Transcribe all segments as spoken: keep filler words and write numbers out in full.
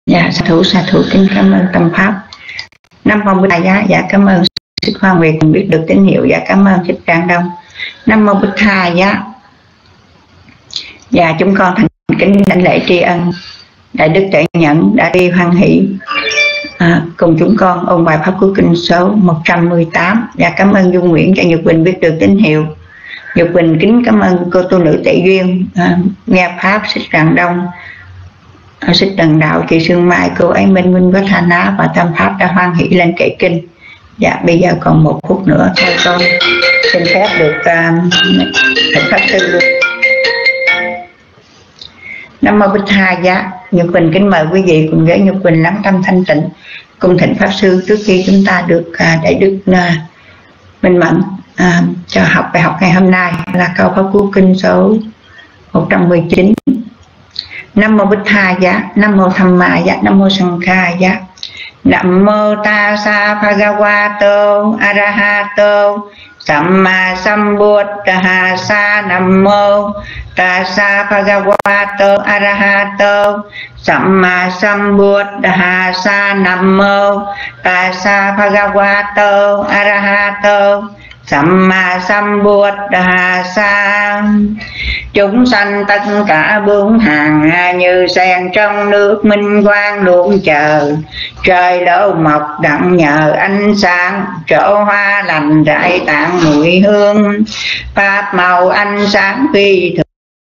Dạ, sa thủ sa thủ kính cảm ơn tâm pháp. Nam mô Bụt Thầy giá. Dạ cảm ơn Thích Hoa Nguyệt biết được tín hiệu. Dạ cảm ơn Thích Trang Đông. Nam mô Bụt Thầy giá. Dạ chúng con thành kính đảnh lễ tri ân Đại Đức Tuệ Nhẫn đã đi hoan hỷ à, cùng chúng con ôn bài pháp cứu kinh số một trăm mười tám. Dạ cảm ơn Dung Nguyễn cho Nhật Quỳnh biết được tín hiệu. Nhật Quỳnh kính cảm ơn cô tu nữ Tệ Duyên à, nghe pháp Thích Trang Đông, Xích Trần Đạo, chị Sương Mai, cô ấy Minh Minh với Tha Ná và Tâm Pháp đã hoan hỷ lên kệ kinh. Dạ bây giờ còn một phút nữa thôi con xin phép được uh, thỉnh pháp sư luôn. Nam mô Bích Tha giá. Nhật Quỳnh kính mời quý vị cùng với Nhật Quỳnh lắng tâm thanh tịnh cùng thỉnh pháp sư trước khi chúng ta được uh, đại đức uh, minh mẫn uh, cho học bài học ngày hôm nay là câu pháp cứu kinh số một trăm mười chín. Nam mô Bích Tha giá. Nam mô Tham Ma giá. Nam mô Sanh Kha giá. Nam mô Tassa Bhagavato Arahato Samma Sambuddhassa. Nam mô Tassa Bhagavato Arahato Samma Sambuddhassa. Nam mô Tassa Bhagavato Arahato Samma Sambuddhassa. Chúng sanh tất cả bốn hàng như sen trong nước minh quang luôn chờ. Trời đâu mọc đặng nhờ ánh sáng, chỗ hoa lành rải tạng mùi hương. Pháp màu ánh sáng phi thường.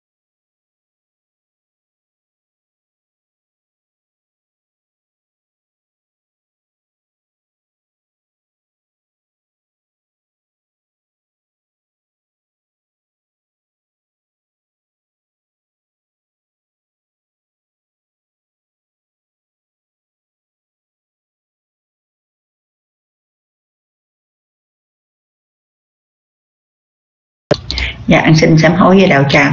Dạ anh xin sám hối với đạo tràng.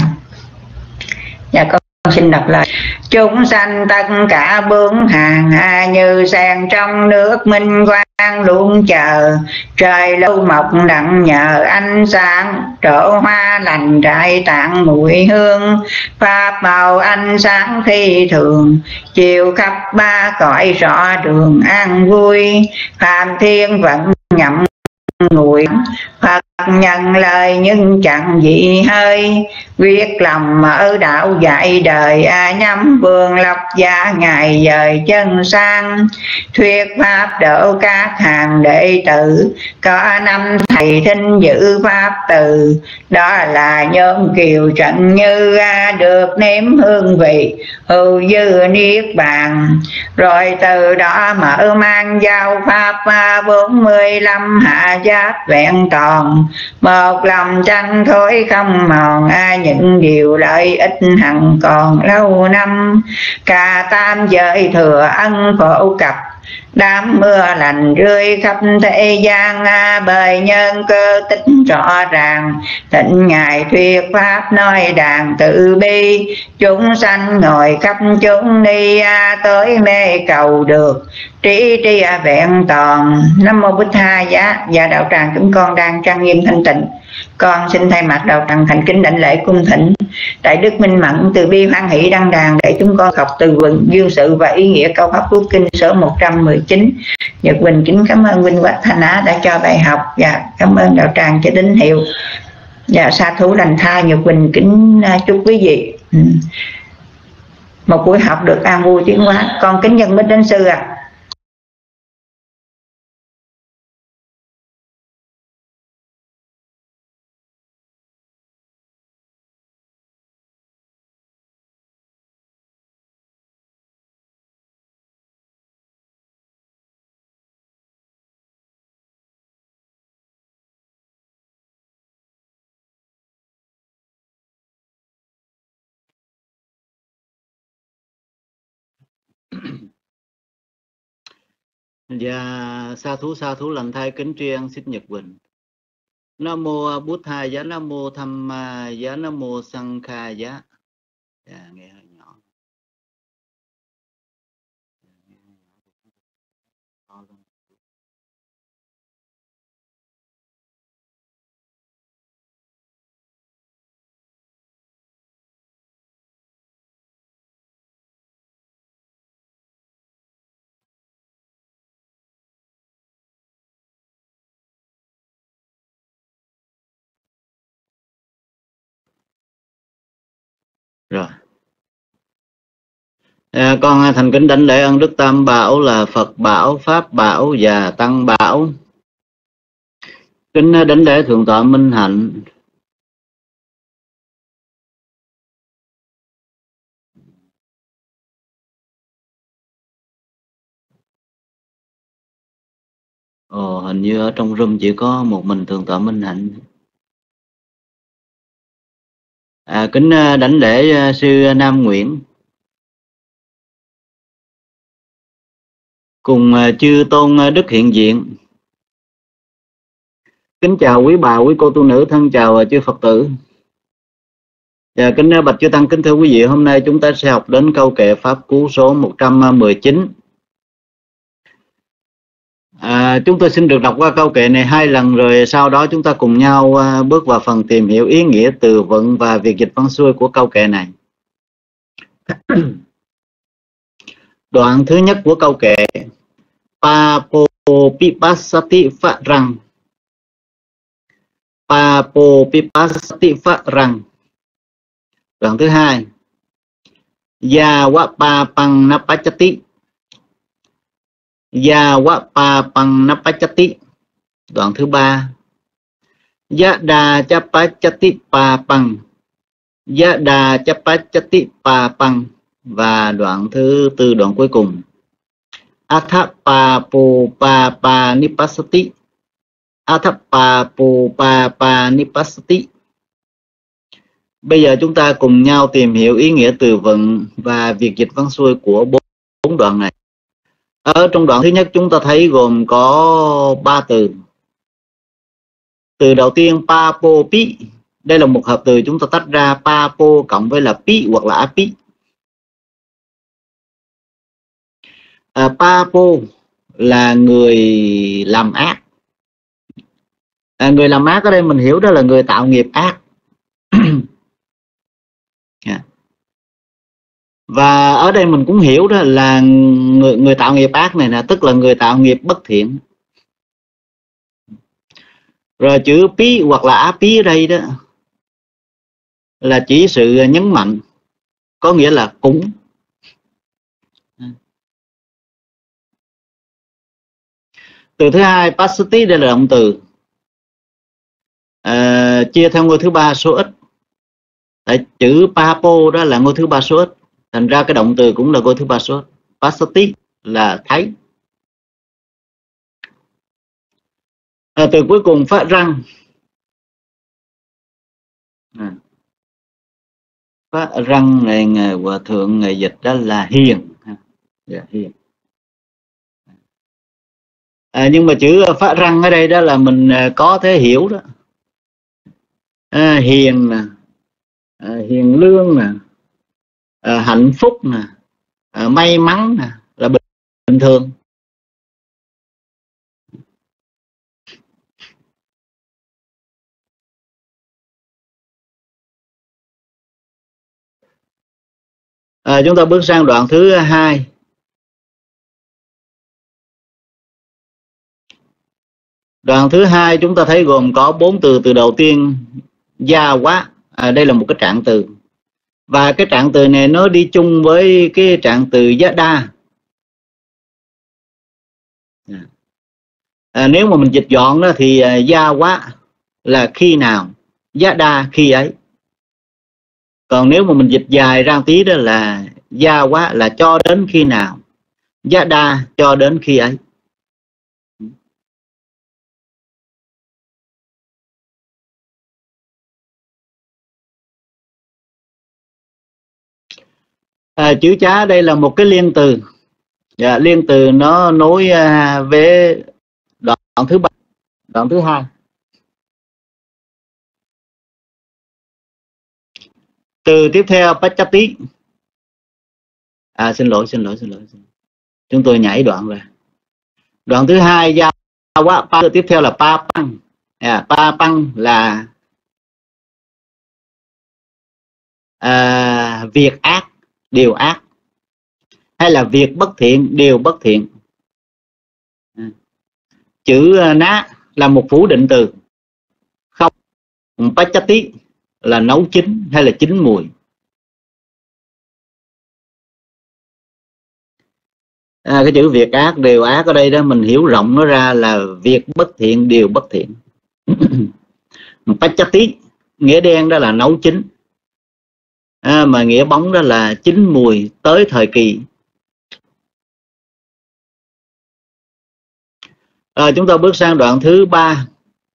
Dạ con xin đọc lời. Chúng sanh tất cả bốn hàng như sen trong nước minh quang luôn chờ. Trời lâu mọc đặng nhờ ánh sáng, trổ hoa lành rải tạng mùi hương. Pháp màu ánh sáng phi thường, chiều khắp ba cõi rõ đường an vui. Phạm thiên vận nhậm nguội, Phật nhận lời nhưng chẳng gì hơi. Quyết lòng mở đạo dạy đời, nhắm vương lọc gia ngài dời chân sang. Thuyết pháp độ các hàng đệ tử, có năm thầy thinh giữ pháp từ. Đó là nhóm kiều trận như được nếm hương vị hữu dư niết bàn. Rồi từ đó mở mang giao pháp bốn mươi lăm hạ giác vẹn toàn. Một lòng tranh khối không mòn, những điều lợi ích hằng còn lâu năm. Cả tam giới thừa ân phổ cập, đám mưa lành rơi khắp thế gian. Bởi nhân cơ tích rõ ràng, thịnh ngài thuyết pháp nói đàn tự bi. Chúng sanh ngồi khắp chúng đi, tới mê cầu được trí tri vẹn toàn. Nam mô Bích Tha giá. Và đạo tràng chúng con đang trang nghiêm thanh tịnh, con xin thay mặt đạo tràng thành kính đảnh lễ cung thỉnh đại đức minh mẫn từ bi hoan hỷ đăng đàn để chúng con học từ vựng dương sự và ý nghĩa câu pháp cứu kinh số một trăm mười chín. Nhật Quỳnh kính cảm ơn Vinh Quách Thanh Á đã cho bài học, và cảm ơn đạo tràng cho tín hiệu. Và sa thú lành tha. Nhật Quỳnh kính chúc quý vị một buổi học được an vui tiến hóa. Con kính nhân bích đến sư ạ. À. Dạ sa thú sa thú lành thai kính tri ân Xích Nhật Quỳnh. Nam mô Bút Tha giá. Nam mô Tham Ma giá. Nam mô Sanh Kha giá. Dạ nghe hơi nhỏ. Rồi. À, con thành kính đảnh lễ ơn Đức Tam Bảo là Phật Bảo, Pháp Bảo và Tăng Bảo. Kính đảnh lễ Thượng tọa Minh Hạnh. Ồ, hình như ở trong room chỉ có một mình Thượng tọa Minh Hạnh. À, kính đảnh lễ sư Nam Nguyễn cùng chư tôn đức hiện diện. Kính chào quý bà, quý cô tu nữ, thân chào chư Phật tử. Và kính bạch chư tăng, kính thưa quý vị, hôm nay chúng ta sẽ học đến câu kệ pháp cú số một trăm mười chín. À, chúng tôi xin được đọc qua câu kệ này hai lần, rồi sau đó chúng ta cùng nhau bước vào phần tìm hiểu ý nghĩa từ vựng và việc dịch văn xuôi của câu kệ này. Đoạn thứ nhất của câu kệ: Papo pipasati phạ răng. Papo pipasati phạ răng. Đoạn thứ hai: Ya wa pa pang napachati. Ya wa pa pang napachati. Đoạn thứ ba: Ya da chapachati pa pang. Ya da chapachati pa pang. Và đoạn thứ tư, đoạn cuối cùng: Athapa pu pa pa nipasati. Athapa pu pa pa nipasati. Bây giờ chúng ta cùng nhau tìm hiểu ý nghĩa từ vựng và việc dịch văn xuôi của bốn đoạn này. Ở trong đoạn thứ nhất chúng ta thấy gồm có ba từ. Từ đầu tiên papo pi, đây là một hợp từ chúng ta tách ra, papo cộng với là pi hoặc là api. À, papo là người làm ác. À, người làm ác ở đây mình hiểu đó là người tạo nghiệp ác. Yeah. Và ở đây mình cũng hiểu đó là người, người tạo nghiệp ác này là tức là người tạo nghiệp bất thiện. Rồi chữ pi hoặc là á pi ở đây đó là chỉ sự nhấn mạnh, có nghĩa là cũng. Từ thứ hai pasati, đây là động từ, à, chia theo ngôi thứ ba số ít. Tại chữ papo đó là ngôi thứ ba số ít, thành ra cái động từ cũng là ngôi thứ ba số ít. Pasati là thấy. À, từ cuối cùng phát răng. À, phát răng này ngày hòa thượng ngày dịch đó là hiền. Yeah, hiền. À, nhưng mà chữ phát răng ở đây đó là mình có thể hiểu đó. À, hiền nè, à, hiền lương nè, à, hạnh phúc nè, à, may mắn nè, là bình, bình thường. À, chúng ta bước sang đoạn thứ hai. Đoạn thứ hai chúng ta thấy gồm có bốn từ. Từ đầu tiên gia quá, à, đây là một cái trạng từ, và cái trạng từ này nó đi chung với cái trạng từ giá đa. À, nếu mà mình dịch gọn đó thì à, gia quá là khi nào, giá đa khi ấy. Còn nếu mà mình dịch dài ra tí đó là gia quá là cho đến khi nào, giá đa cho đến khi ấy. À, chữ chá đây là một cái liên từ. Dạ, liên từ nó nối à, với đoạn thứ ba, đoạn thứ hai. Từ tiếp theo pachati. À xin lỗi, xin lỗi, xin lỗi. Chúng tôi nhảy đoạn rồi. Đoạn thứ hai gia quá, pa, tiếp theo là pa păng. À, pa păng là à, việc ác, điều ác, hay là việc bất thiện, điều bất thiện. À, chữ ná là một phủ định từ, không. Pachati là nấu chín hay là chín mùi. À, cái chữ việc ác điều ác ở đây đó mình hiểu rộng nó ra là việc bất thiện điều bất thiện. Pachati nghĩa đen đó là nấu chín, à, mà nghĩa bóng đó là chín mùi tới thời kỳ. À, chúng ta bước sang đoạn thứ ba.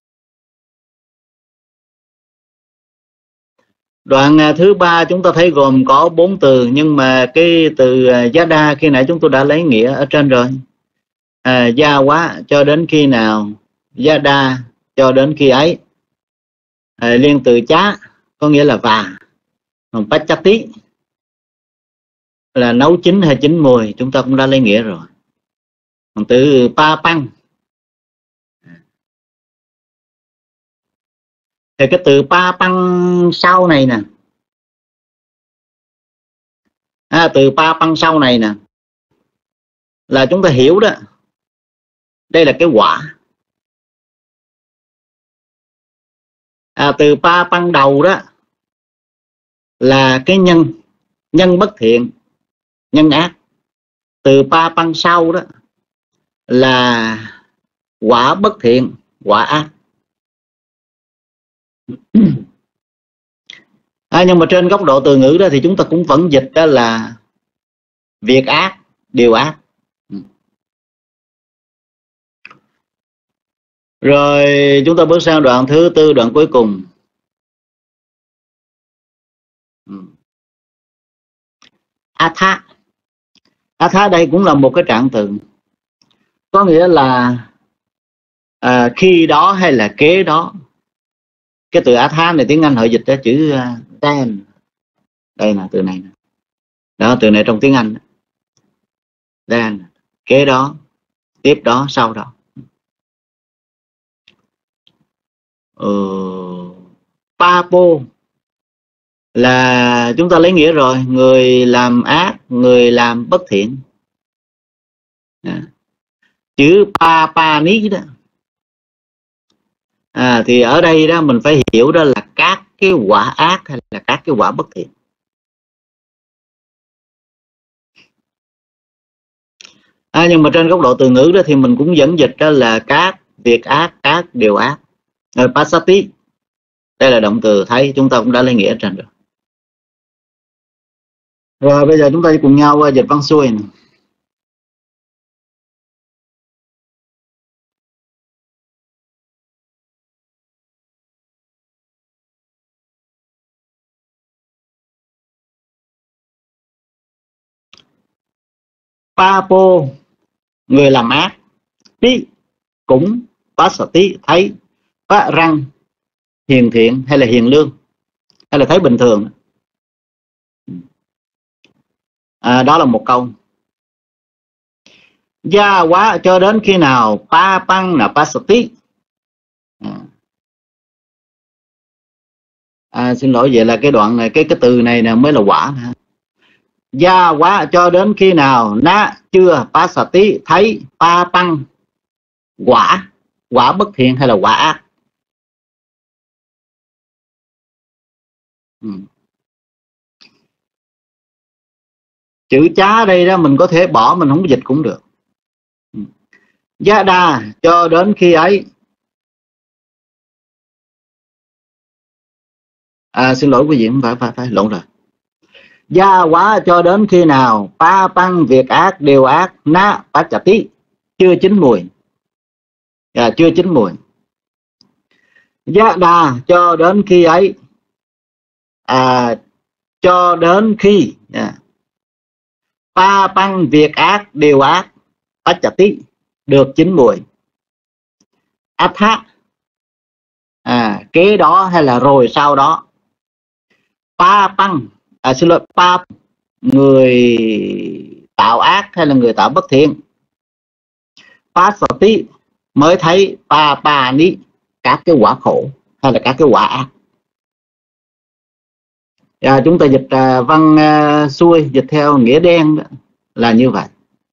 Đoạn thứ ba chúng ta thấy gồm có bốn từ, nhưng mà cái từ Yada khi nãy chúng tôi đã lấy nghĩa ở trên rồi. À, gia quá cho đến khi nào, Yada cho đến khi ấy. À, liên từ chá có nghĩa là và, còn Pachati là nấu chín hay chín mùi, chúng ta cũng đã lấy nghĩa rồi. Còn từ pa păng thì cái từ pa păng sau này nè, à, từ pa păng sau này nè là chúng ta hiểu đó, đây là cái quả. À, từ pa păng đầu đó là cái nhân, nhân bất thiện, nhân ác. Từ pa păng sau đó là quả bất thiện, quả ác. À, nhưng mà trên góc độ từ ngữ đó thì chúng ta cũng vẫn dịch đó là việc ác điều ác. Rồi chúng ta bước sang đoạn thứ tư, đoạn cuối cùng. Atha. Atha đây cũng là một cái trạng từ, có nghĩa là à, khi đó hay là kế đó. Cái từ atha này tiếng Anh họ dịch ra chữ uh, then. Đây là từ này. Đó, từ này trong tiếng Anh. Then, kế đó, tiếp đó, sau đó. Ừ, Papo là chúng ta lấy nghĩa rồi, người làm ác, người làm bất thiện. À, chữ Papani đó, à, thì ở đây đó mình phải hiểu đó là các cái quả ác hay là các cái quả bất thiện. À, nhưng mà trên góc độ từ ngữ đó thì mình cũng vẫn dịch đó là các việc ác, các điều ác. Rồi Pasati, đây là động từ thấy, chúng ta cũng đã lấy nghĩa trên rồi. Rồi bây giờ chúng ta cùng nhau dịch văn xuôi này. Papo người làm ác, tí cũng, Pasati thấy, pa răng hiền thiện hay là hiền lương hay là thấy bình thường. À, đó là một câu. Gia quá cho đến khi nào, pa păng là Pasati. À. À, xin lỗi, vậy là cái đoạn này, cái cái từ này nè mới là quả. Gia quá cho đến khi nào, na chưa Pasati thấy, pa păng quả, quả bất thiện hay là quả ác. Ừ. Chữ chá đây đó mình có thể bỏ, mình không dịch cũng được. Gia đa cho đến khi ấy. À, xin lỗi quý vị, phải phải phải lộn rồi. Gia quá cho đến khi nào, pa păng việc ác điều ác, na pachati chưa chín mùi. À, chưa chín mùi. Gia đà cho đến khi ấy. À, cho đến khi à, pa păng việc ác điều ác, pachati được chín mùi. Atha à, kế đó hay là rồi sau đó. Pa păng à, xin lỗi, pa người tạo ác hay là người tạo bất thiện. Pasati mới thấy, pa pa ni các cái quả khổ hay là các cái quả ác. À, chúng ta dịch à, văn à, xuôi, dịch theo nghĩa đen đó, là như vậy.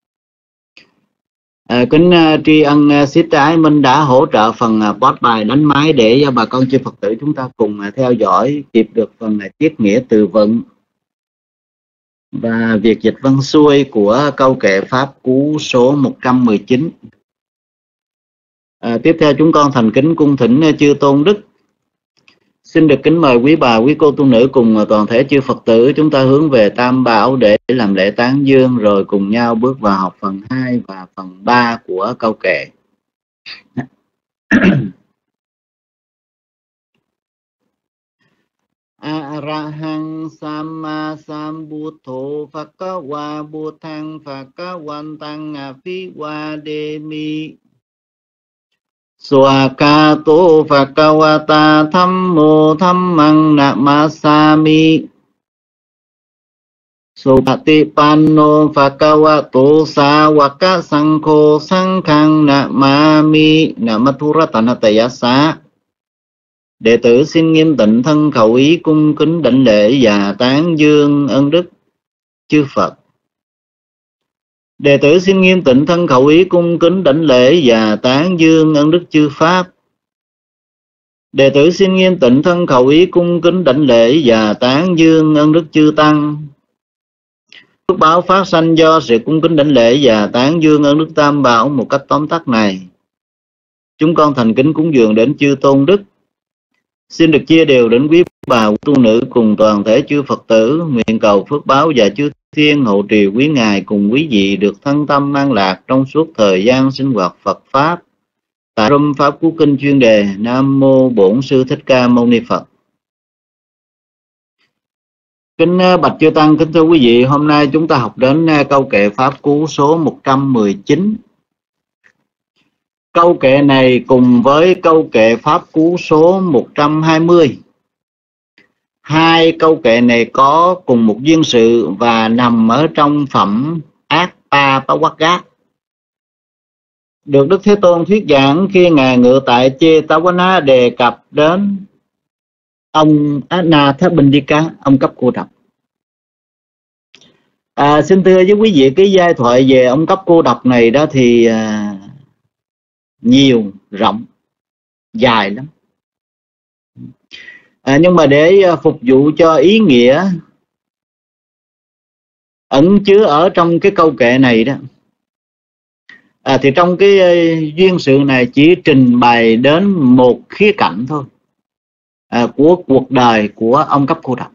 À, kính uh, tri ân uh, Sister Ái Minh đã hỗ trợ phần uh, post bài đánh máy để cho bà con chư Phật tử chúng ta cùng uh, theo dõi kịp được phần uh, triết nghĩa từ vựng. và việc dịch văn xuôi của câu kệ Pháp Cú số một trăm mười chín. À, tiếp theo chúng con thành kính cung thỉnh chư tôn đức. Xin được kính mời quý bà, quý cô tu nữ cùng toàn thể chư Phật tử chúng ta hướng về Tam Bảo để làm lễ tán dương, rồi cùng nhau bước vào học phần hai và phần ba của câu kệ. Arahang Samma Sambuddho Phakawa Buddhang Phakawantang Apiwademi Swakato Phakawata Thammo Thammang Namasami Supatipanno Phakawato Sawaka Sankho Sankhang Namami Namathurattanatayasa. Đệ tử xin nghiêm tịnh thân khẩu ý cung kính đảnh lễ và tán dương ân đức chư Phật. Đệ tử xin nghiêm tịnh thân khẩu ý cung kính đảnh lễ và tán dương ân đức chư Pháp. Đệ tử xin nghiêm tịnh thân khẩu ý cung kính đảnh lễ và tán dương ân đức chư Tăng. Phước báo phát sanh do sự cung kính đảnh lễ và tán dương ân đức Tam Bảo một cách tóm tắt này, chúng con thành kính cúng dường đến chư tôn đức. Xin được chia đều đến quý bà tu nữ cùng toàn thể chư Phật tử, nguyện cầu phước báo và chư thiên hộ trì quý ngài cùng quý vị được thân tâm an lạc trong suốt thời gian sinh hoạt Phật Pháp tại Râm Pháp Cú Kinh chuyên đề. Nam Mô Bổn Sư Thích Ca Mâu Ni Phật. Kính bạch chư Tăng, kính thưa quý vị, hôm nay chúng ta học đến câu kệ Pháp Cú số một trăm mười chín. Câu kệ này cùng với câu kệ Pháp Cú số một trăm hai mươi. Hai câu kệ này có cùng một duyên sự và nằm ở trong phẩm Atthapawagga, được Đức Thế Tôn thuyết giảng khi Ngài ngự tại Jetavana đề cập đến ông Anathapindika, ông Cấp Cô Độc. À, xin thưa với quý vị, cái giai thoại về ông Cấp Cô Độc này đó thì à, nhiều, rộng, dài lắm. À, nhưng mà để phục vụ cho ý nghĩa ẩn chứa ở trong cái câu kệ này đó, à, thì trong cái duyên sự này chỉ trình bày đến một khía cạnh thôi à, của cuộc đời của ông Cấp Cô Độc.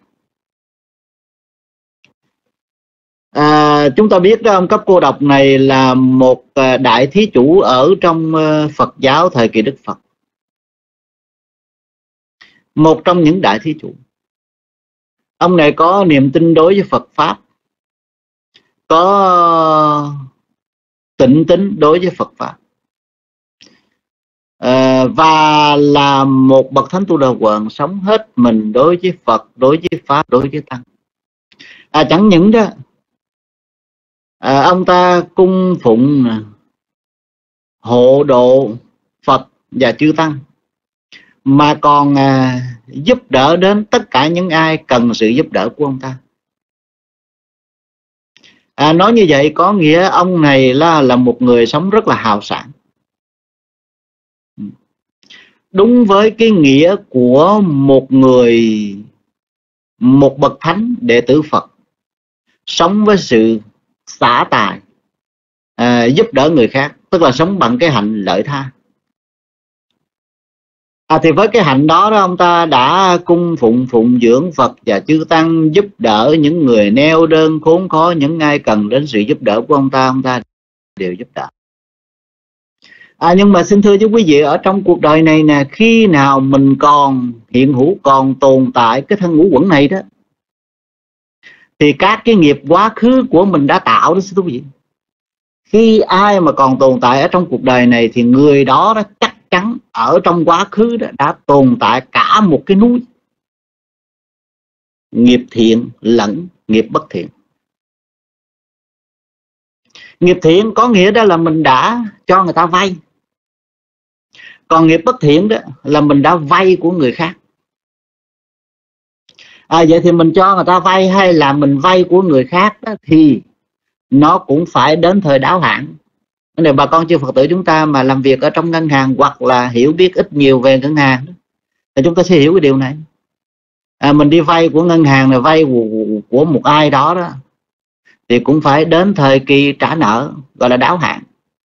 À, chúng ta biết đó, ông Cấp Cô Độc này là một đại thí chủ ở trong Phật giáo thời kỳ Đức Phật, một trong những đại thí chủ. Ông này có niềm tin đối với Phật Pháp, có tịnh tín đối với Phật Pháp, à, và là một bậc thánh tu đà hoàng sống hết mình đối với Phật, đối với Pháp, đối với Tăng. À, chẳng những đó, à, ông ta cung phụng hộ độ Phật và chư Tăng, mà còn à, giúp đỡ đến tất cả những ai cần sự giúp đỡ của ông ta. À, nói như vậy có nghĩa ông này là, là một người sống rất là hào sảng, đúng với cái nghĩa của một người, một bậc thánh đệ tử Phật, sống với sự xả tài, à, giúp đỡ người khác, tức là sống bằng cái hạnh lợi tha. À, thì với cái hạnh đó, đó ông ta đã cung phụng phụng dưỡng Phật và chư Tăng, giúp đỡ những người neo đơn khốn khó, những ai cần đến sự giúp đỡ của ông ta, ông ta đều giúp đỡ. À, nhưng mà xin thưa với quý vị, ở trong cuộc đời này nè, khi nào mình còn hiện hữu, còn tồn tại cái thân ngũ uẩn này đó, thì các cái nghiệp quá khứ của mình đã tạo đó, xin thưa quý vị. Khi ai mà còn tồn tại ở trong cuộc đời này thì người đó, đó chắc chắn ở trong quá khứ đó đã tồn tại cả một cái núi nghiệp thiện lẫn nghiệp bất thiện. Nghiệp thiện có nghĩa đó là mình đã cho người ta vay, còn nghiệp bất thiện đó là mình đã vay của người khác. À, vậy thì mình cho người ta vay hay là mình vay của người khác đó, thì nó cũng phải đến thời đáo hạn. Nếu bà con chư Phật tử chúng ta mà làm việc ở trong ngân hàng hoặc là hiểu biết ít nhiều về ngân hàng thì chúng ta sẽ hiểu cái điều này. À, mình đi vay của ngân hàng này, vay của, của một ai đó đó, thì cũng phải đến thời kỳ trả nợ, gọi là đáo hạn.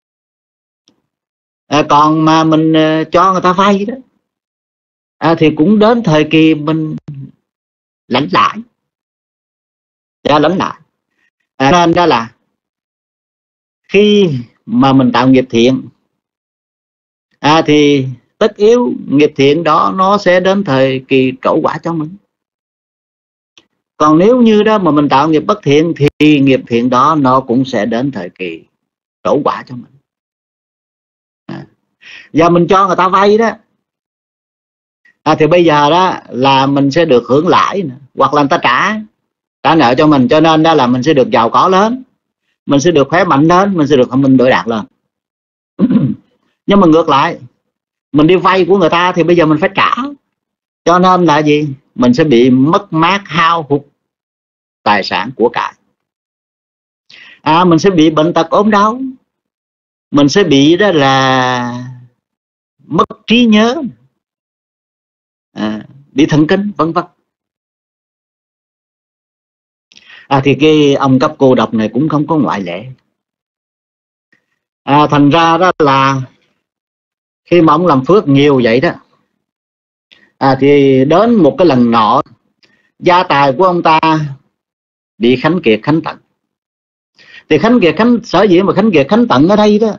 À, còn mà mình uh, cho người ta vay đó à, thì cũng đến thời kỳ mình lãnh lại, cho lãnh lại. À, nên đó là khi mà mình tạo nghiệp thiện à, thì tất yếu nghiệp thiện đó nó sẽ đến thời kỳ trổ quả cho mình. Còn nếu như đó mà mình tạo nghiệp bất thiện thì nghiệp thiện đó nó cũng sẽ đến thời kỳ trổ quả cho mình. À, giờ mình cho người ta vay đó à, thì bây giờ đó là mình sẽ được hưởng lãi, hoặc là người ta trả trả nợ cho mình, cho nên đó là mình sẽ được giàu có lên, mình sẽ được khỏe mạnh lên, mình sẽ được thông minh đổi đạt lên. Nhưng mà ngược lại, mình đi vay của người ta thì bây giờ mình phải trả, cho nên là gì? Mình sẽ bị mất mát, hao hụt tài sản của cải. À, mình sẽ bị bệnh tật ốm đau, mình sẽ bị đó là mất trí nhớ, à, bị thần kinh, vân vân. À, thì cái ông cấp cô độc này cũng không có ngoại lệ. À, thành ra đó là khi mà ông làm phước nhiều vậy đó à, thì đến một cái lần nọ, gia tài của ông ta bị khánh kiệt khánh tận. Thì khánh kiệt khánh sở dĩ mà khánh kiệt khánh tận ở đây đó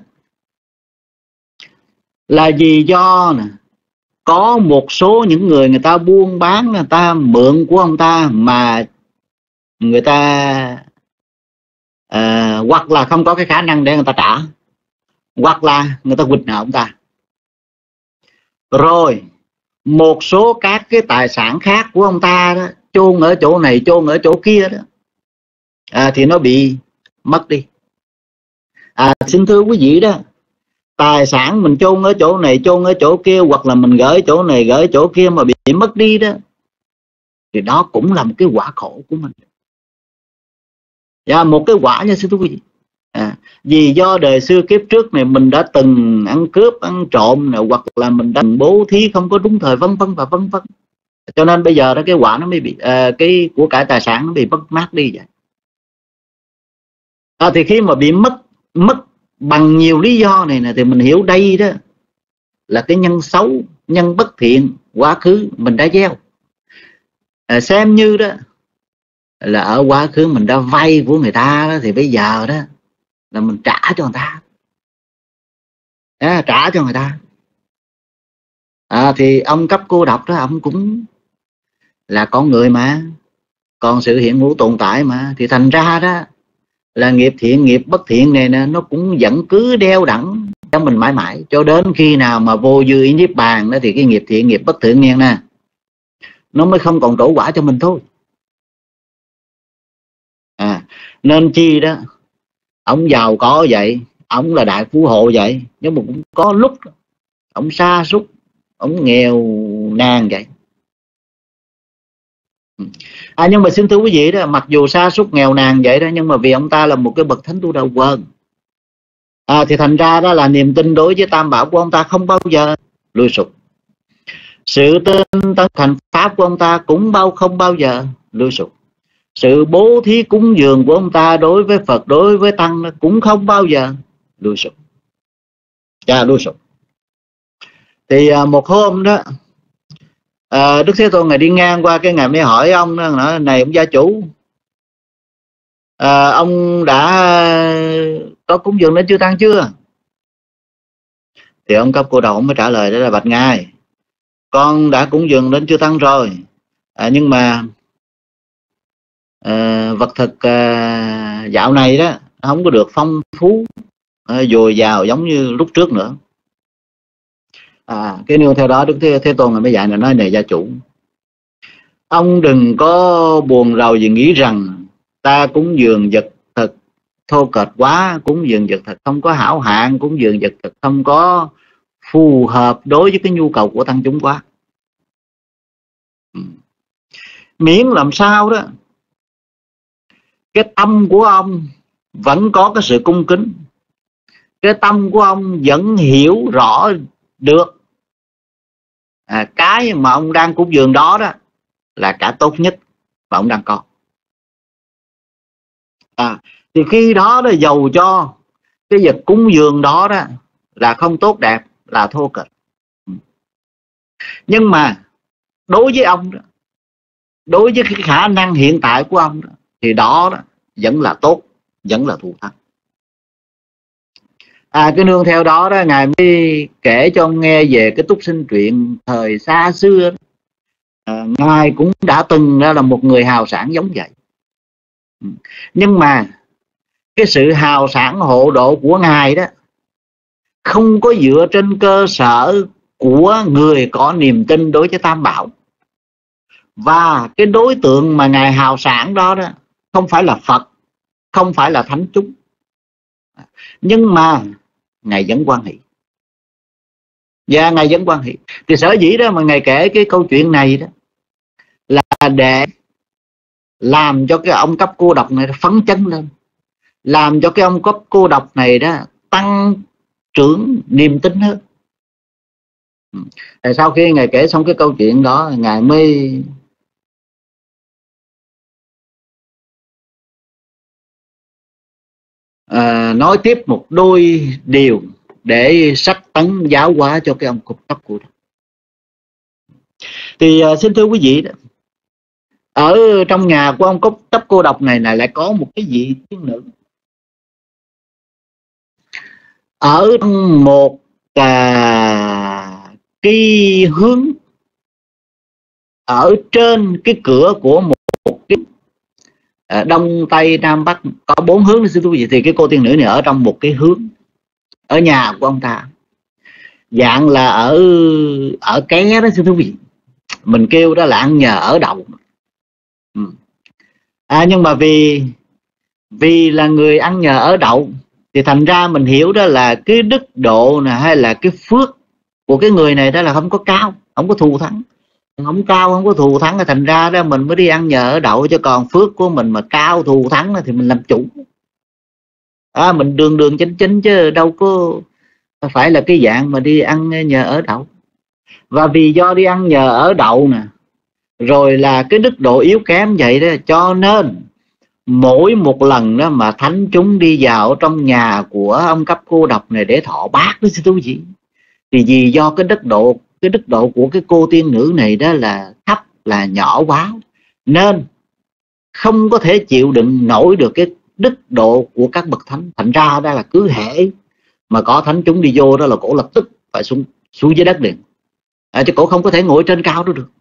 là vì do nè, có một số những người người ta buôn bán, người ta mượn của ông ta mà người ta à, hoặc là không có cái khả năng để người ta trả, hoặc là người ta quỵt nợ ông ta. Rồi một số các cái tài sản khác của ông ta đó, chôn ở chỗ này chôn ở chỗ kia đó à, thì nó bị mất đi. À, xin thưa quý vị đó, tài sản mình chôn ở chỗ này chôn ở chỗ kia, hoặc là mình gửi chỗ này gửi chỗ kia mà bị mất đi đó, thì đó cũng là một cái quả khổ của mình. Và một cái quả nha xin thưa quý vị. À, vì do đời xưa kiếp trước này mình đã từng ăn cướp, ăn trộm này, hoặc là mình đã bố thí không có đúng thời, vân vân và vân vân, cho nên bây giờ đó cái quả nó mới bị à, cái của cải tài sản nó bị mất mát đi vậy. À, thì khi mà bị mất mất bằng nhiều lý do này nè, thì mình hiểu đây đó là cái nhân xấu, nhân bất thiện quá khứ mình đã gieo. À, xem như đó là ở quá khứ mình đã vay của người ta đó, thì bây giờ đó là mình trả cho người ta, à, trả cho người ta. À, thì ông cấp cô độc đó, ông cũng là con người mà, còn sự hiện hữu tồn tại mà, thì thành ra đó là nghiệp thiện nghiệp bất thiện này nè, nó cũng vẫn cứ đeo đẳng cho mình mãi mãi, cho đến khi nào mà vô dư ý niết bàn đó, thì cái nghiệp thiện nghiệp bất thiện này nè nó mới không còn trổ quả cho mình thôi. À, nên chi đó ông giàu có vậy, ông là đại phú hộ vậy, nhưng mà cũng có lúc ông sa sút, ông nghèo nàn vậy. À, nhưng mà xin thưa quý vị đó, mặc dù sa sút nghèo nàn vậy đó, nhưng mà vì ông ta là một cái bậc thánh tu đạo quần, à, thì thành ra đó là niềm tin đối với tam bảo của ông ta không bao giờ lùi sụp. Sự tin tấn thành pháp của ông ta cũng bao không bao giờ lùi sụp. Sự bố thí cúng dường của ông ta đối với Phật, đối với Tăng cũng không bao giờ lùi sụp. Chà, lùi sụp. Thì à, một hôm đó à, Đức Thế Tôn ngài đi ngang qua, cái ngài mới hỏi ông đó, nói, này ông gia chủ, à, ông đã có cúng dường đến chư Tăng chưa? Thì ông cấp cô đầu ông mới trả lời đó là bạch ngài, con đã cúng dường đến chư Tăng rồi, à, nhưng mà à, vật thực à, dạo này đó không có được phong phú à, dồi dào giống như lúc trước nữa. À, cái nêu theo đó Đức Thế, Thế Tôn mới dạy là nói, này gia chủ, ông đừng có buồn rầu gì nghĩ rằng ta cúng dường vật thực thô kệch quá, cúng dường vật thực không có hảo hạng, cúng dường vật thực không có phù hợp đối với cái nhu cầu của tăng chúng quá. Miễn làm sao đó cái tâm của ông vẫn có cái sự cung kính, cái tâm của ông vẫn hiểu rõ được à, cái mà ông đang cúng dường đó đó là cả tốt nhất mà ông đang có. À, thì khi đó đó dầu cho cái vật cúng dường đó đó là không tốt đẹp, là thô kệch. Nhưng mà đối với ông đó, đối với cái khả năng hiện tại của ông đó, thì đó, đó vẫn là tốt, vẫn là thù thắng. À, cái nương theo đó đó ngài mới kể cho ông nghe về cái túc sinh truyện thời xa xưa đó. À, ngài cũng đã từng ra là một người hào sản giống vậy, nhưng mà cái sự hào sản hộ độ của ngài đó không có dựa trên cơ sở của người có niềm tin đối với Tam Bảo. Và cái đối tượng mà ngài hào sản đó đó không phải là Phật, không phải là thánh chúng, nhưng mà ngài vẫn quan hệ. Và ngài vẫn quan hệ. Thì sở dĩ đó mà ngài kể cái câu chuyện này đó là để làm cho cái ông cấp cô độc này phấn chấn lên, làm cho cái ông cấp cô độc này đó tăng trưởng niềm tin hơn. Rồi sau khi ngài kể xong cái câu chuyện đó, ngài mới à, nói tiếp một đôi điều để sách tấn giáo hóa cho cái ông cấp cô độc. Thì à, xin thưa quý vị đó, ở trong nhà của ông cấp cấp cô độc này này lại có một cái vị tiên nữ. Ở trong một à, cái hướng ở trên cái cửa của một, một cái à, đông tây nam bắc, có bốn hướng đó, xin thưa quý vị. Thì cái cô tiên nữ này ở trong một cái hướng ở nhà của ông ta, dạng là ở ở ké đó, xin thưa quý vị. Mình kêu đó là ăn nhờ ở đậu. Ừ. À, nhưng mà vì vì là người ăn nhờ ở đậu thì thành ra mình hiểu đó là cái đức độ nè, hay là cái phước của cái người này đó là không có cao, không có thù thắng, không cao, không có thù thắng, thì thành ra đó mình mới đi ăn nhờ ở đậu. Chứ còn phước của mình mà cao thù thắng thì mình làm chủ, à, mình đường đường chính chính chứ đâu có phải là cái dạng mà đi ăn nhờ ở đậu. Và vì do đi ăn nhờ ở đậu nè, rồi là cái đức độ yếu kém vậy đó, cho nên mỗi một lần đó mà thánh chúng đi vào trong nhà của ông cấp cô độc này để thọ bát đó, thưa quý vị, thì vì do cái đức độ cái đức độ của cái cô tiên nữ này đó là thấp, là nhỏ quá, nên không có thể chịu đựng nổi được cái đức độ của các bậc thánh. Thành ra đó là cứ hễ mà có thánh chúng đi vô đó là cổ lập tức phải xuống xuống dưới đất liền, à, chứ cổ không có thể ngồi trên cao đó được.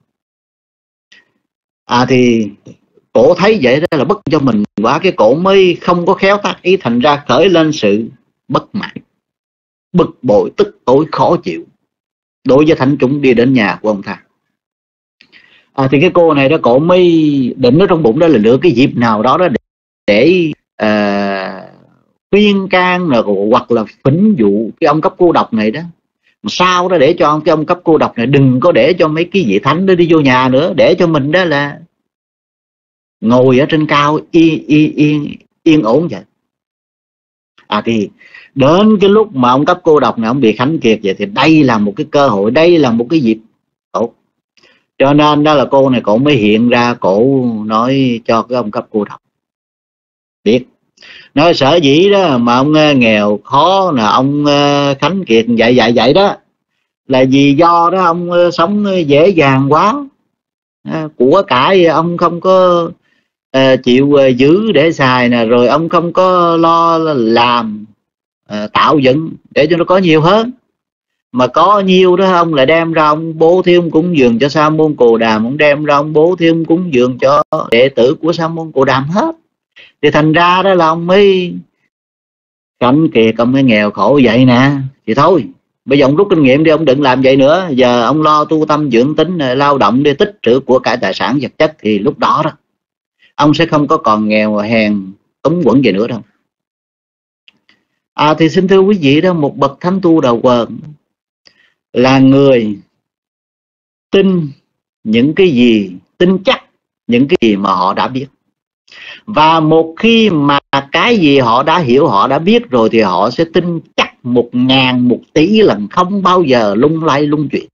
À, thì cổ thấy vậy đó là bất cho mình quá, cái cổ mới không có khéo tác ý, thành ra khởi lên sự bất mãn, bực bội, tức tối, khó chịu đối với thánh chúng đi đến nhà của ông ta. À, thì cái cô này đó, cổ mới định ở trong bụng đó là lựa cái dịp nào đó đó để, để à, khuyên can rồi, hoặc là phỉnh dụ cái ông cấp cô độc này đó, sao đó để cho cái ông cấp cô độc này đừng có để cho mấy cái vị thánh đó đi vô nhà nữa, để cho mình đó là ngồi ở trên cao yên yên yên yên ổn vậy. À, thì đến cái lúc mà ông cấp cô độc này ông bị khánh kiệt vậy, thì đây là một cái cơ hội, đây là một cái dịp tốt. Cho nên đó là cô này cổ mới hiện ra, cổ nói cho cái ông cấp cô độc biết, nói sở dĩ đó mà ông nghèo khó là ông khánh kiệt vậy vậy vậy đó là vì do đó ông sống dễ dàng quá, của cải ông không có uh, chịu uh, giữ để xài nè, rồi ông không có lo làm uh, tạo dựng để cho nó có nhiều hơn, mà có nhiều đó ông lại đem ra ông bố thí ông cúng dường cho Sa môn Cồ Đàm, ông đem ra ông bố thí ông cúng dường cho đệ tử của Sa môn Cồ Đàm hết. Thì thành ra đó là ông mới cảnh kiệt, ông mới nghèo khổ vậy nè. Thì thôi, bây giờ ông rút kinh nghiệm đi, ông đừng làm vậy nữa. Giờ ông lo tu tâm dưỡng tính, lao động để tích trữ của cải tài sản vật chất, thì lúc đó đó ông sẽ không có còn nghèo hèn túng quẫn gì nữa đâu. À, thì xin thưa quý vị đó, một bậc thánh tu đầu quần là người tin những cái gì, tin chắc những cái gì mà họ đã biết. Và một khi mà cái gì họ đã hiểu, họ đã biết rồi, thì họ sẽ tin chắc một ngàn một tỷ lần, không bao giờ lung lay lung chuyển.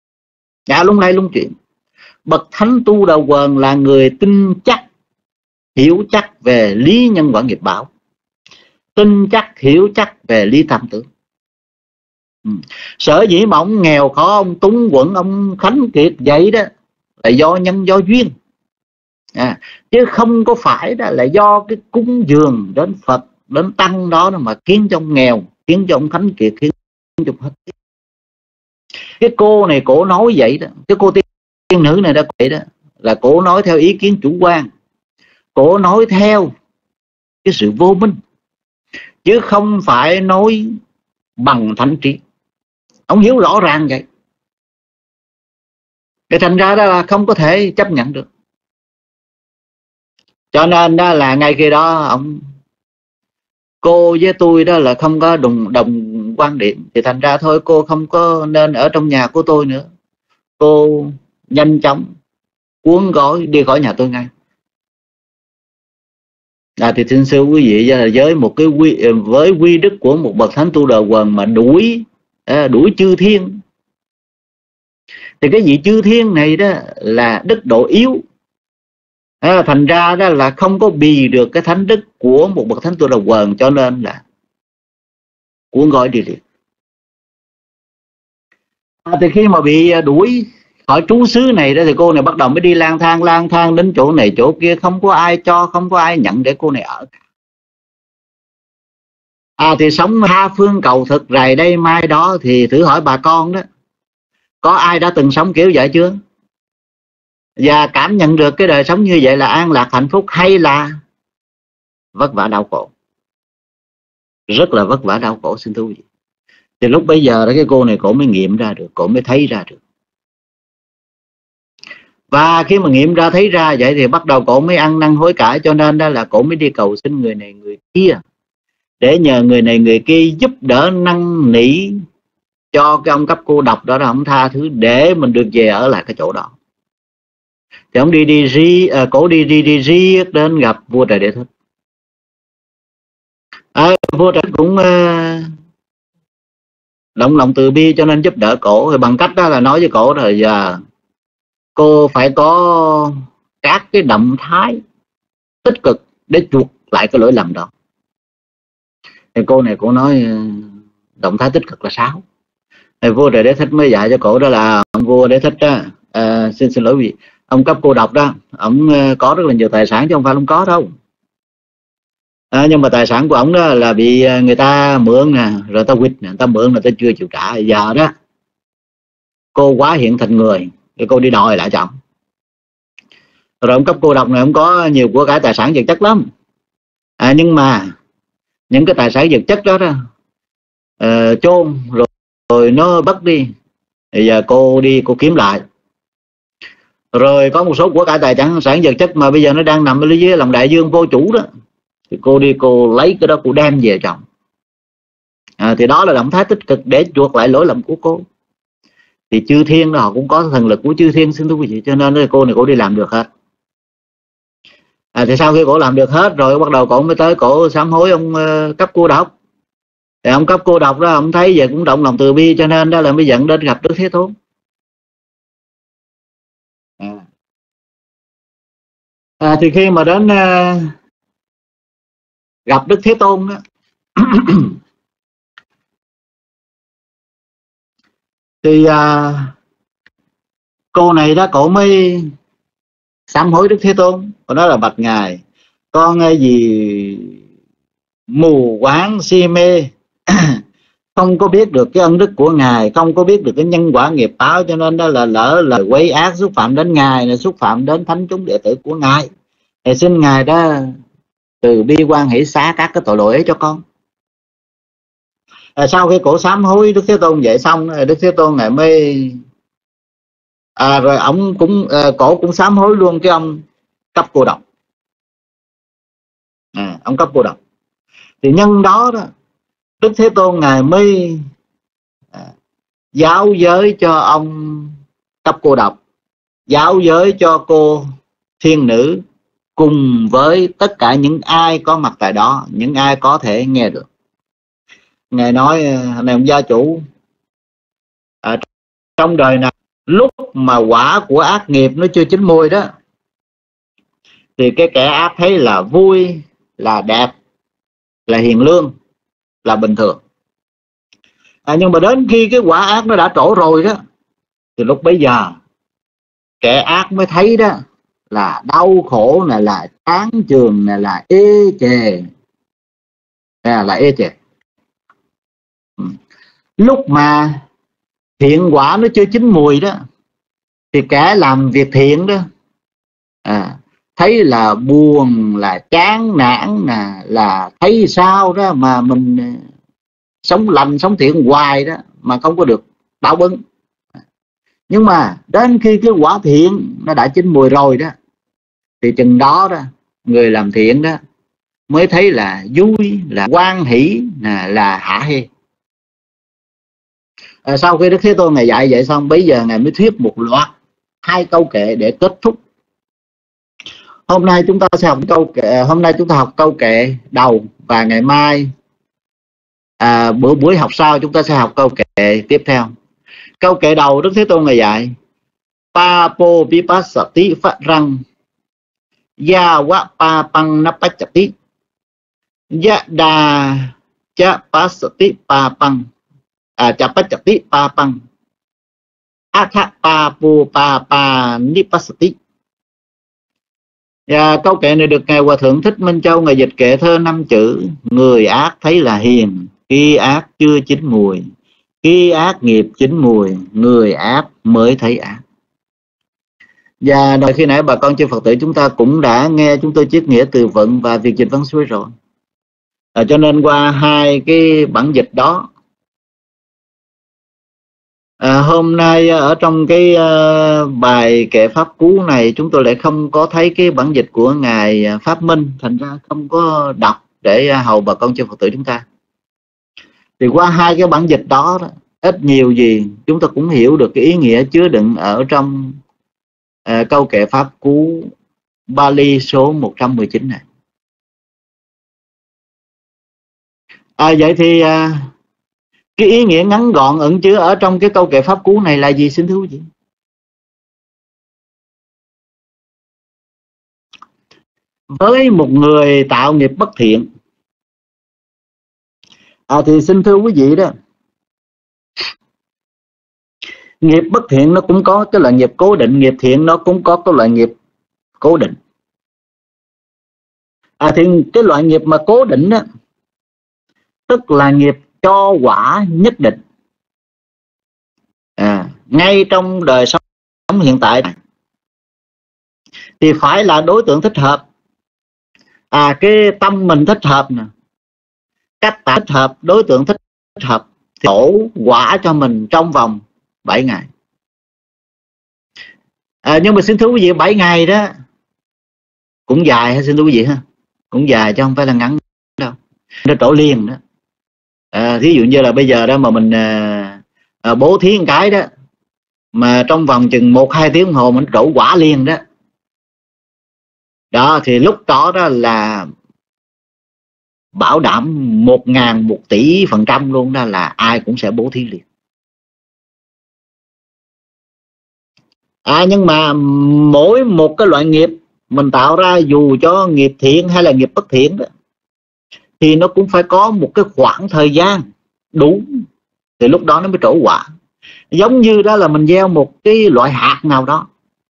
Dạ, lung lay lung chuyển. Bậc thánh tu đầu quần là người tin chắc hiểu chắc về lý nhân quả nghiệp báo, tin chắc hiểu chắc về lý tam tướng. Ừ. Sở dĩ mà ông nghèo khó, ông túng quẫn, ông khánh kiệt vậy đó là do nhân do duyên, à, chứ không có phải đó là do cái cúng dường đến Phật đến tăng đó mà khiến cho ông nghèo, khiến cho ông khánh kiệt, khiến cho ông hết. Cái cô này cổ nói vậy đó, cái cô tiên nữ này đã vậy đó, là cổ nói theo ý kiến chủ quan, cổ nói theo cái sự vô minh, chứ không phải nói bằng thánh trí. Ông hiểu rõ ràng vậy, để thành ra đó là không có thể chấp nhận được. Cho nên đó là ngay khi đó ông cô với tôi đó là không có đồng đồng quan điểm, thì thành ra thôi cô không có nên ở trong nhà của tôi nữa. Cô nhanh chóng cuốn gói đi khỏi nhà tôi ngay. À, thì xin sư quý vị, với một cái quy, với quy đức của một bậc thánh tu đời quần mà đuổi đuổi chư thiên, thì cái vị chư thiên này đó là đức độ yếu, à, thành ra đó là không có bì được cái thánh đức của một bậc thánh tu đời quần, cho nên là cuốn gói đi liền. À, thì khi mà bị đuổi khỏi trú xứ này đó, thì cô này bắt đầu mới đi lang thang lang thang đến chỗ này chỗ kia, không có ai cho, không có ai nhận để cô này ở. À, thì sống tha phương cầu thực rày đây mai đó, thì thử hỏi bà con đó, có ai đã từng sống kiểu vậy chưa, và cảm nhận được cái đời sống như vậy là an lạc hạnh phúc hay là vất vả đau khổ? Rất là vất vả đau khổ, xin thú vị. Thì lúc bấy giờ đó cái cô này cổ mới nghiệm ra được, cổ mới thấy ra được. Và khi mà nghiệm ra thấy ra vậy thì bắt đầu cổ mới ăn năn hối cải, cho nên đó là cổ mới đi cầu xin người này người kia, để nhờ người này người kia giúp đỡ năn nỉ cho cái ông cấp cô độc đó, đó ông tha thứ để mình được về ở lại cái chỗ đó. Thì ông đi đi ri, à, cổ đi đi đi riết đến gặp vua Trời Đệ Thích. À, vua Trời cũng uh, động lòng từ bi cho nên giúp đỡ cổ, thì bằng cách đó là nói với cổ rồi, giờ cô phải có các cái động thái tích cực để chuộc lại cái lỗi lầm đó. Thì cô này cô nói động thái tích cực là sao? Thì vua Trời Đế Thích mới dạy cho cổ đó là ông vua Đế Thích đó, à, xin xin lỗi vị, ông cấp cô độc đó, ông có rất là nhiều tài sản chứ không phải không có đâu. À, nhưng mà tài sản của ông đó là bị người ta mượn nè, rồi ta quỵt nè, ta mượn là ta chưa chịu trả. Giờ đó cô quá hiện thành người, thì cô đi đòi lại cho ông. Rồi ông cấp cô độc này ông có nhiều của cải tài sản vật chất lắm, à, nhưng mà những cái tài sản vật chất đó đó uh, chôn rồi, rồi nó mất đi, thì giờ cô đi cô kiếm lại. Rồi có một số của cải tài sản vật chất mà bây giờ nó đang nằm ở dưới lòng đại dương vô chủ đó, thì cô đi cô lấy cái đó cô đem về chồng. À, thì đó là động thái tích cực để chuộc lại lỗi lầm của cô. Thì chư thiên đó họ cũng có thần lực của chư thiên, xin thưa quý vị, cho nên cô này cô đi làm được hết. À, thì sau khi cổ làm được hết rồi, bắt đầu cổ mới tới cổ sám hối ông uh, cấp cô độc. Thì ông cấp cô độc đó, ông thấy vậy cũng động lòng từ bi, cho nên đó là mới dẫn đến gặp Đức Thế Tôn. À, à thì khi mà đến uh, gặp Đức Thế Tôn đó thì uh, cô này đó cổ mới sám hối Đức Thế Tôn. Cô nói là bạch ngài, con gì mù quáng si mê không có biết được cái ân đức của ngài, không có biết được cái nhân quả nghiệp báo, cho nên đó là lỡ lời quấy ác xúc phạm đến ngài, là xúc phạm đến thánh chúng đệ tử của ngài. Thì xin ngài đó từ bi quan hỷ xá các cái tội lỗi ấy cho con. À, sau khi cổ sám hối Đức Thế Tôn vậy xong, Đức Thế Tôn ngài mới à, rồi ông cũng à, cổ cũng sám hối luôn cái ông cấp cô độc. À, ông cấp cô độc thì nhân đó đó Đức Thế Tôn ngài mới à, giáo giới cho ông cấp cô độc, giáo giới cho cô thiên nữ, cùng với tất cả những ai có mặt tại đó, những ai có thể nghe được. Ngài nói này ông gia chủ, à, trong đời này lúc mà quả của ác nghiệp nó chưa chín mùi đó, thì cái kẻ ác thấy là vui, là đẹp, là hiền lương, là bình thường. À, nhưng mà đến khi cái quả ác nó đã trổ rồi đó, thì lúc bấy giờ kẻ ác mới thấy đó là đau khổ này, là chán chường này, là ê chề, à, là ê chề. Lúc mà thiện quả nó chưa chín mùi đó, thì kẻ làm việc thiện đó à, thấy là buồn, là chán nản, là, là thấy sao đó mà mình sống lành, sống thiện hoài đó mà không có được báo ứng. Nhưng mà đến khi cái quả thiện nó đã chín mùi rồi đó, thì chừng đó đó người làm thiện đó mới thấy là vui, là hoan hỷ, là, là hả hê. À, sau khi Đức Thế Tôn Ngài dạy vậy xong, bây giờ Ngài mới thuyết một loạt hai câu kệ để kết thúc. Hôm nay chúng ta sẽ học câu kệ, hôm nay chúng ta học câu kệ đầu, và ngày mai à, bữa buổi học sau chúng ta sẽ học câu kệ tiếp theo. Câu kệ đầu Đức Thế Tôn Ngài dạy: Pa po vipassati phát răng ya wa pa pang napachati ya da cha pasati pa pang à cha pachati pa pang atha pa pu pa pa nipassati. Và câu kệ này được Ngài Hòa Thượng Thích Minh Châu Ngài dịch kệ thơ năm chữ: người ác thấy là hiền, khi ác chưa chín mùi, khi ác nghiệp chín mùi, người ác mới thấy ác. Và đôi khi nãy bà con chư Phật tử chúng ta cũng đã nghe chúng tôi triết nghĩa từ vựng và việc dịch văn xuôi rồi. À, cho nên qua hai cái bản dịch đó, à, hôm nay ở trong cái uh, bài kệ pháp cú này chúng tôi lại không có thấy cái bản dịch của Ngài Pháp Minh, thành ra không có đọc để uh, hầu bà con chư Phật tử chúng ta. Thì qua hai cái bản dịch đó, đó ít nhiều gì chúng ta cũng hiểu được cái ý nghĩa chứa đựng ở trong uh, câu kệ pháp cú Bali số một trăm mười chín này. À, vậy thì uh, cái ý nghĩa ngắn gọn ẩn chứa ở trong cái câu kệ pháp cú này là gì, xin thưa quý vị? Với một người tạo nghiệp bất thiện, à, thì xin thưa quý vị đó, nghiệp bất thiện nó cũng có cái loại nghiệp cố định, nghiệp thiện nó cũng có cái loại nghiệp cố định. À, thì cái loại nghiệp mà cố định đó, tức là nghiệp cho quả nhất định, à, ngay trong đời sống hiện tại này, thì phải là đối tượng thích hợp. À, cái tâm mình thích hợp nè, cách tạo thích hợp, đối tượng thích hợp, thì đổ quả cho mình trong vòng bảy ngày. À, nhưng mà xin thưa quý vị, bảy ngày đó cũng dài ha, xin thưa quý vị ha, cũng dài chứ không phải là ngắn đâu, nó trổ liền đó. À, thí dụ như là bây giờ đó mà mình à, à, bố thí một cái đó, mà trong vòng chừng một hai tiếng đồng hồ mình trổ quả liền đó, đó thì lúc đó đó là bảo đảm một ngàn một tỷ phần trăm luôn đó, là ai cũng sẽ bố thí liền. À, nhưng mà mỗi một cái loại nghiệp mình tạo ra, dù cho nghiệp thiện hay là nghiệp bất thiện đó, thì nó cũng phải có một cái khoảng thời gian đủ, thì lúc đó nó mới trổ quả. Giống như đó là mình gieo một cái loại hạt nào đó,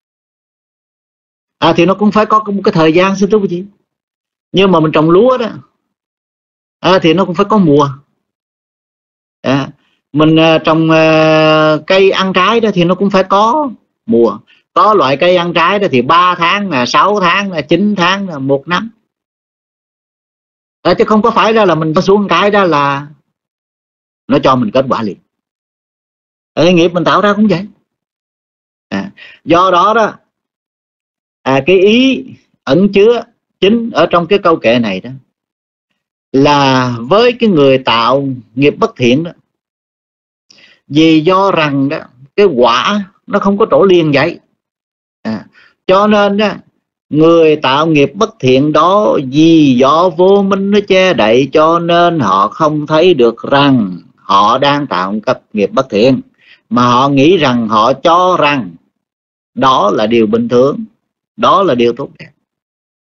à, thì nó cũng phải có một cái thời gian, xin thưa quý vị. Nhưng mà mình trồng lúa đó, à, thì nó cũng phải có mùa. À, mình uh, trồng uh, cây ăn trái đó thì nó cũng phải có mùa. Có loại cây ăn trái đó thì ba tháng, là sáu tháng, là chín tháng, là một năm. À, chứ không có phải ra là mình xuống cái đó là nó cho mình kết quả liền. À, nghiệp mình tạo ra cũng vậy. À, do đó đó, à, cái ý ẩn chứa chính ở trong cái câu kệ này đó là với cái người tạo nghiệp bất thiện đó, vì do rằng đó cái quả nó không có trổ liền vậy, à, cho nên đó người tạo nghiệp bất thiện đó vì do vô minh nó che đậy, cho nên họ không thấy được rằng họ đang tạo cấp nghiệp bất thiện, mà họ nghĩ rằng, họ cho rằng đó là điều bình thường, đó là điều tốt đẹp.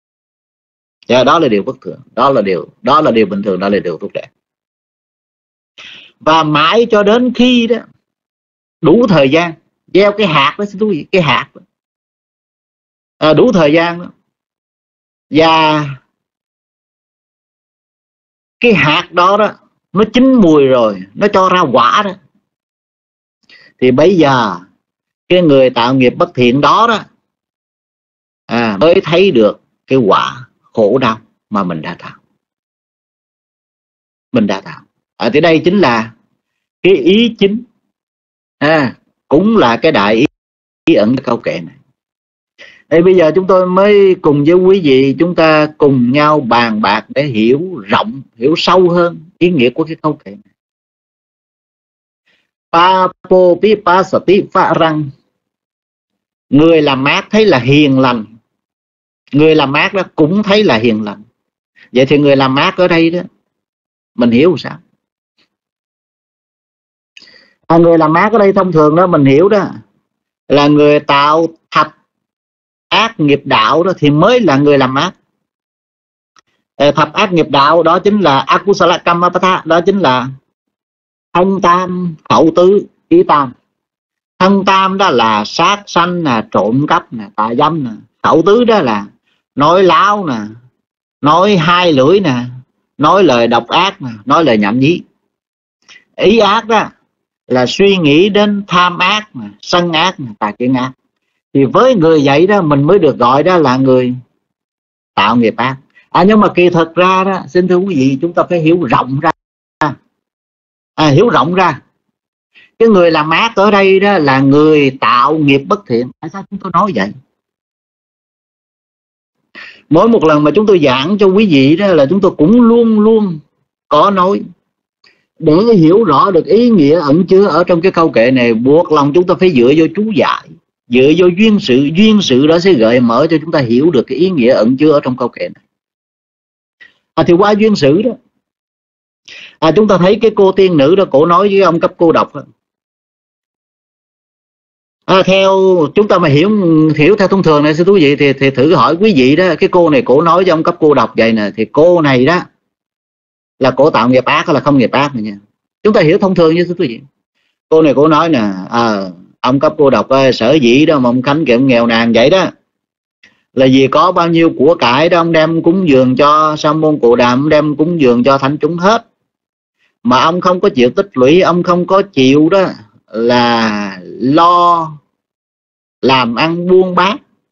Và đó là điều bất thường, đó là điều đó là điều bình thường, đó là điều tốt đẹp. Và mãi cho đến khi đó đủ thời gian gieo cái hạt đó, xin thú vị, cái hạt đó. À, đủ thời gian đó, và cái hạt đó đó nó chín mùi rồi, nó cho ra quả đó, thì bây giờ cái người tạo nghiệp bất thiện đó đó à, mới thấy được cái quả khổ đau mà mình đã tạo. Mình đã tạo. Ở à, đây chính là cái ý chính, à, cũng là cái đại ý, ý ẩn câu kệ này. Đây bây giờ chúng tôi mới cùng với quý vị chúng ta cùng nhau bàn bạc để hiểu rộng, hiểu sâu hơn ý nghĩa của cái câu kệ này. Papo pipasati pha răng, người làm mát thấy là hiền lành, người làm mát đó cũng thấy là hiền lành. Vậy thì người làm mát ở đây đó mình hiểu sao? À, người làm mát ở đây thông thường đó mình hiểu đó là người tạo thập ác nghiệp đạo đó thì mới là người làm mát. Thập ác nghiệp đạo đó chính là akusala kammapatha, đó chính là thân tam, khẩu tứ, ý tam. Thân tam đó là sát sanh nè, trộm cắp nè, tà dâm nè. Khẩu tứ đó là nói láo nè, nói hai lưỡi nè, nói lời độc ác nè, nói lời nhảm nhí. Ý ác đó là suy nghĩ đến tham ác nè, sân ác nè, tà kiến ác. Thì với người vậy đó mình mới được gọi đó là người tạo nghiệp ác. À, nhưng mà kỳ thực ra đó, xin thưa quý vị, chúng ta phải hiểu rộng ra. À, hiểu rộng ra. Cái người làm ác ở đây đó là người tạo nghiệp bất thiện. Tại sao chúng tôi nói vậy? Mỗi một lần mà chúng tôi giảng cho quý vị đó là chúng tôi cũng luôn luôn có nói. Để hiểu rõ được ý nghĩa ẩn chứa ở trong cái câu kệ này, buộc lòng chúng ta phải dựa vô chú giải, dựa vô duyên sự. Duyên sự đó sẽ gợi mở cho chúng ta hiểu được cái ý nghĩa ẩn chứa ở trong câu kệ này. À, thì qua duyên sự đó, à, chúng ta thấy cái cô tiên nữ đó, cổ nói với ông cấp cô độc đó. À, theo chúng ta mà hiểu hiểu theo thông thường này, xin quý vị, thì, thì thử hỏi quý vị đó, cái cô này cổ nói với ông cấp cô độc vậy nè, thì cô này đó là cổ tạo nghiệp ác hay là không nghiệp ác này nha. Chúng ta hiểu thông thường như quý vị. Cô này cổ nói nè, à, ông cấp cô độc ơi, sở dĩ đó mà ông Khánh kiểu nghèo nàn vậy đó là vì có bao nhiêu của cải đó ông đem cúng dường cho Sa môn Cồ Đàm, ông đem cúng dường cho thánh chúng hết, mà ông không có chịu tích lũy, ông không có chịu đó là lo làm ăn buôn bán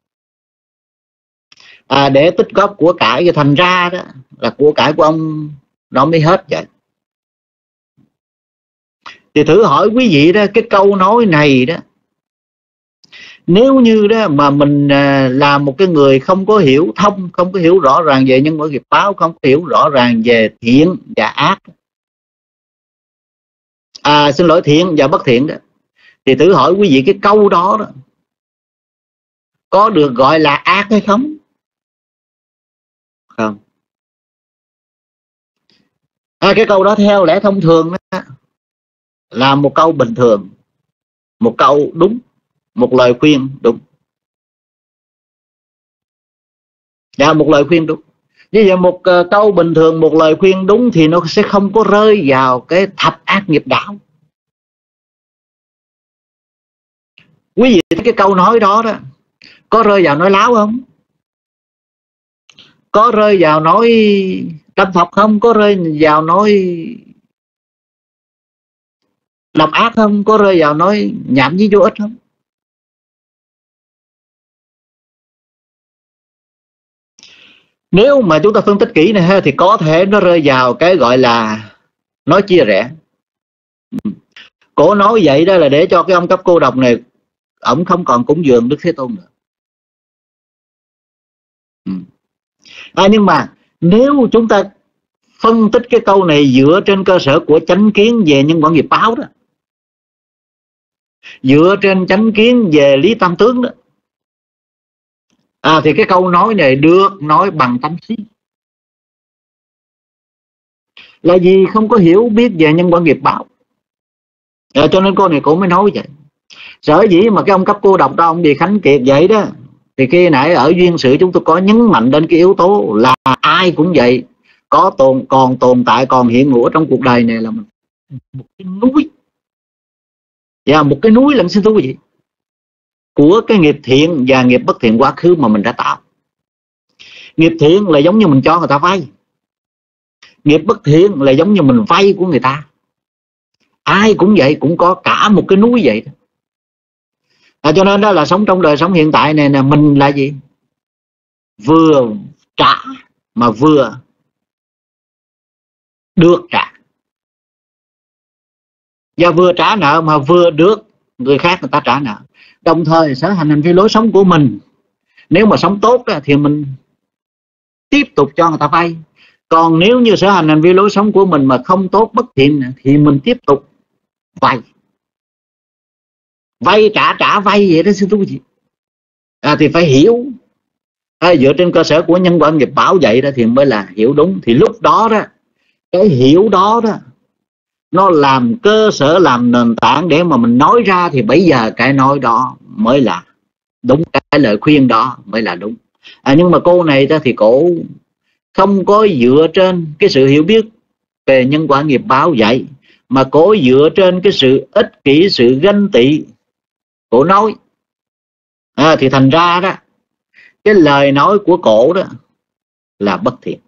à, để tích góp của cải, cho thành ra đó là của cải của ông nó mới hết vậy. Thì thử hỏi quý vị đó, cái câu nói này đó, nếu như đó mà mình là một cái người không có hiểu thông, không có hiểu rõ ràng về nhân quả nghiệp báo, không có hiểu rõ ràng về thiện và ác, à xin lỗi, thiện và bất thiện đó, thì thử hỏi quý vị cái câu đó đó có được gọi là ác hay không? Không. À, cái câu đó theo lẽ thông thường đó là một câu bình thường, một câu đúng, một lời khuyên đúng. Dạ, một lời khuyên đúng. Như vậy một uh, câu bình thường, một lời khuyên đúng thì nó sẽ không có rơi vào cái thập ác nghiệp đạo. Quý vị thấy cái câu nói đó đó có rơi vào nói láo không? Có rơi vào nói tâm Phật không? Có rơi vào nói độc ác không? Có rơi vào nói nhảm nhí vô ích không? Nếu mà chúng ta phân tích kỹ này thì có thể nó rơi vào cái gọi là nói chia rẽ. Cổ nói vậy đó là để cho cái ông cấp cô độc này, ổng không còn cúng dường Đức Thế Tôn nữa. À, nhưng mà nếu chúng ta phân tích cái câu này dựa trên cơ sở của chánh kiến về nhân quả nghiệp báo đó, dựa trên chánh kiến về lý tam tướng đó, à, thì cái câu nói này được nói bằng tâm trí. Là vì không có hiểu biết về nhân quả nghiệp báo, à, cho nên cô này cô mới nói vậy. Sở dĩ mà cái ông cấp cô độc đó, ông bị khánh kiệt vậy đó, Thì khi nãy ở duyên sự chúng tôi có nhấn mạnh đến cái yếu tố là ai cũng vậy, có tồn còn tồn tại còn hiện hữu trong cuộc đời này là một cái núi, và một cái núi lần xin thú vị của cái nghiệp thiện và nghiệp bất thiện quá khứ mà mình đã tạo. Nghiệp thiện là giống như mình cho người ta vay, nghiệp bất thiện là giống như mình vay của người ta. Ai cũng vậy, cũng có cả một cái núi vậy. À, cho nên đó là sống trong đời sống hiện tại này là mình là gì? Vừa trả mà vừa được trả, và vừa trả nợ mà vừa được người khác người ta trả nợ. Đồng thời sở hành hành vi lối sống của mình, nếu mà sống tốt thì mình tiếp tục cho người ta vay. Còn nếu như sở hành hành vi lối sống của mình mà không tốt, bất thiện thì mình tiếp tục vay. Vay trả trả vay vậy đó sư tu gì. À, thì phải hiểu, à, dựa trên cơ sở của nhân quả nghiệp báo vậy đó thì mới là hiểu đúng. Thì lúc đó đó, cái hiểu đó đó nó làm cơ sở, làm nền tảng để mà mình nói ra, thì bây giờ cái nói đó mới là đúng, cái lời khuyên đó mới là đúng. À, nhưng mà cô này đó thì cổ không có dựa trên cái sự hiểu biết về nhân quả nghiệp báo vậy, mà cổ dựa trên cái sự ích kỷ, sự ganh tị cổ nói. À, thì thành ra đó, cái lời nói của cổ đó là bất thiện,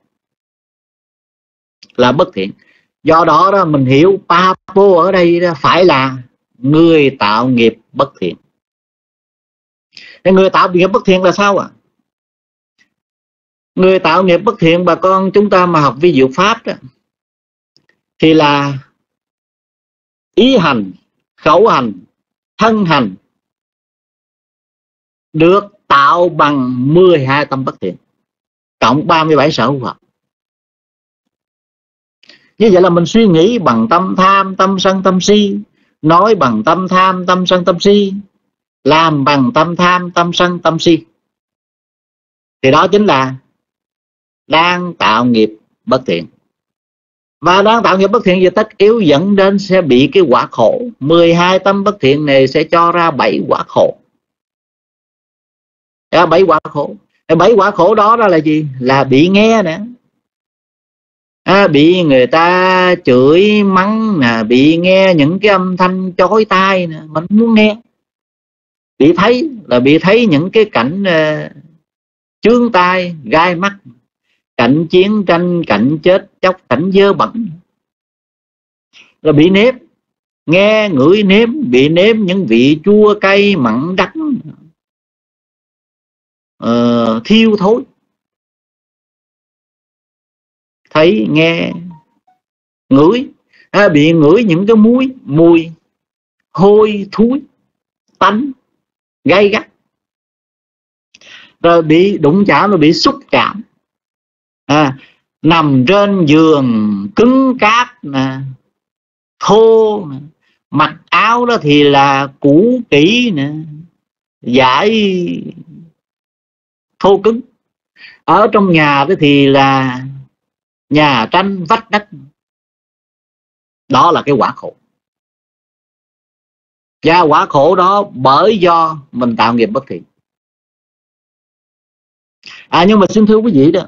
là bất thiện. Do đó đó mình hiểu Papo ở đây đó phải là người tạo nghiệp bất thiện. Cái người tạo nghiệp bất thiện là sao ạ? À? Người tạo nghiệp bất thiện, bà con chúng ta mà học vi diệu pháp đó, thì là ý hành, khẩu hành, thân hành được tạo bằng mười hai tâm bất thiện cộng ba mươi bảy sở hữu Phật. Như vậy là mình suy nghĩ bằng tâm tham, tâm sân, tâm si, nói bằng tâm tham, tâm sân, tâm si, làm bằng tâm tham, tâm sân, tâm si, thì đó chính là đang tạo nghiệp bất thiện. Và đang tạo nghiệp bất thiện thì tất yếu dẫn đến sẽ bị cái quả khổ. mười hai tâm bất thiện này sẽ cho ra bảy quả khổ. bảy quả khổ. bảy quả khổ đó, đó là gì? Là bị nghe nè, à, bị người ta chửi mắng nè, bị nghe những cái âm thanh chói tai nè, mình muốn nghe. Bị thấy là bị thấy những cái cảnh uh, chướng tai, gai mắt, cảnh chiến tranh, cảnh chết chóc, cảnh dơ bẩn. Là bị nếm, nghe ngửi nếm, bị nếm những vị chua cay mặn đắng, uh, thiêu thối. Thấy, nghe, ngửi, à, bị ngửi những cái muối, mùi hôi thối, tanh, gay gắt. Rồi bị đụng chạm, rồi bị xúc chạm, à, nằm trên giường cứng cáp nè, thô nè, mặc áo đó thì là cũ kỹ nè, vải thô cứng. Ở trong nhà đó thì là nhà tranh vách đất. Đó là cái quả khổ. Và quả khổ đó bởi do mình tạo nghiệp bất thiện. À, nhưng mà xin thưa quý vị đó,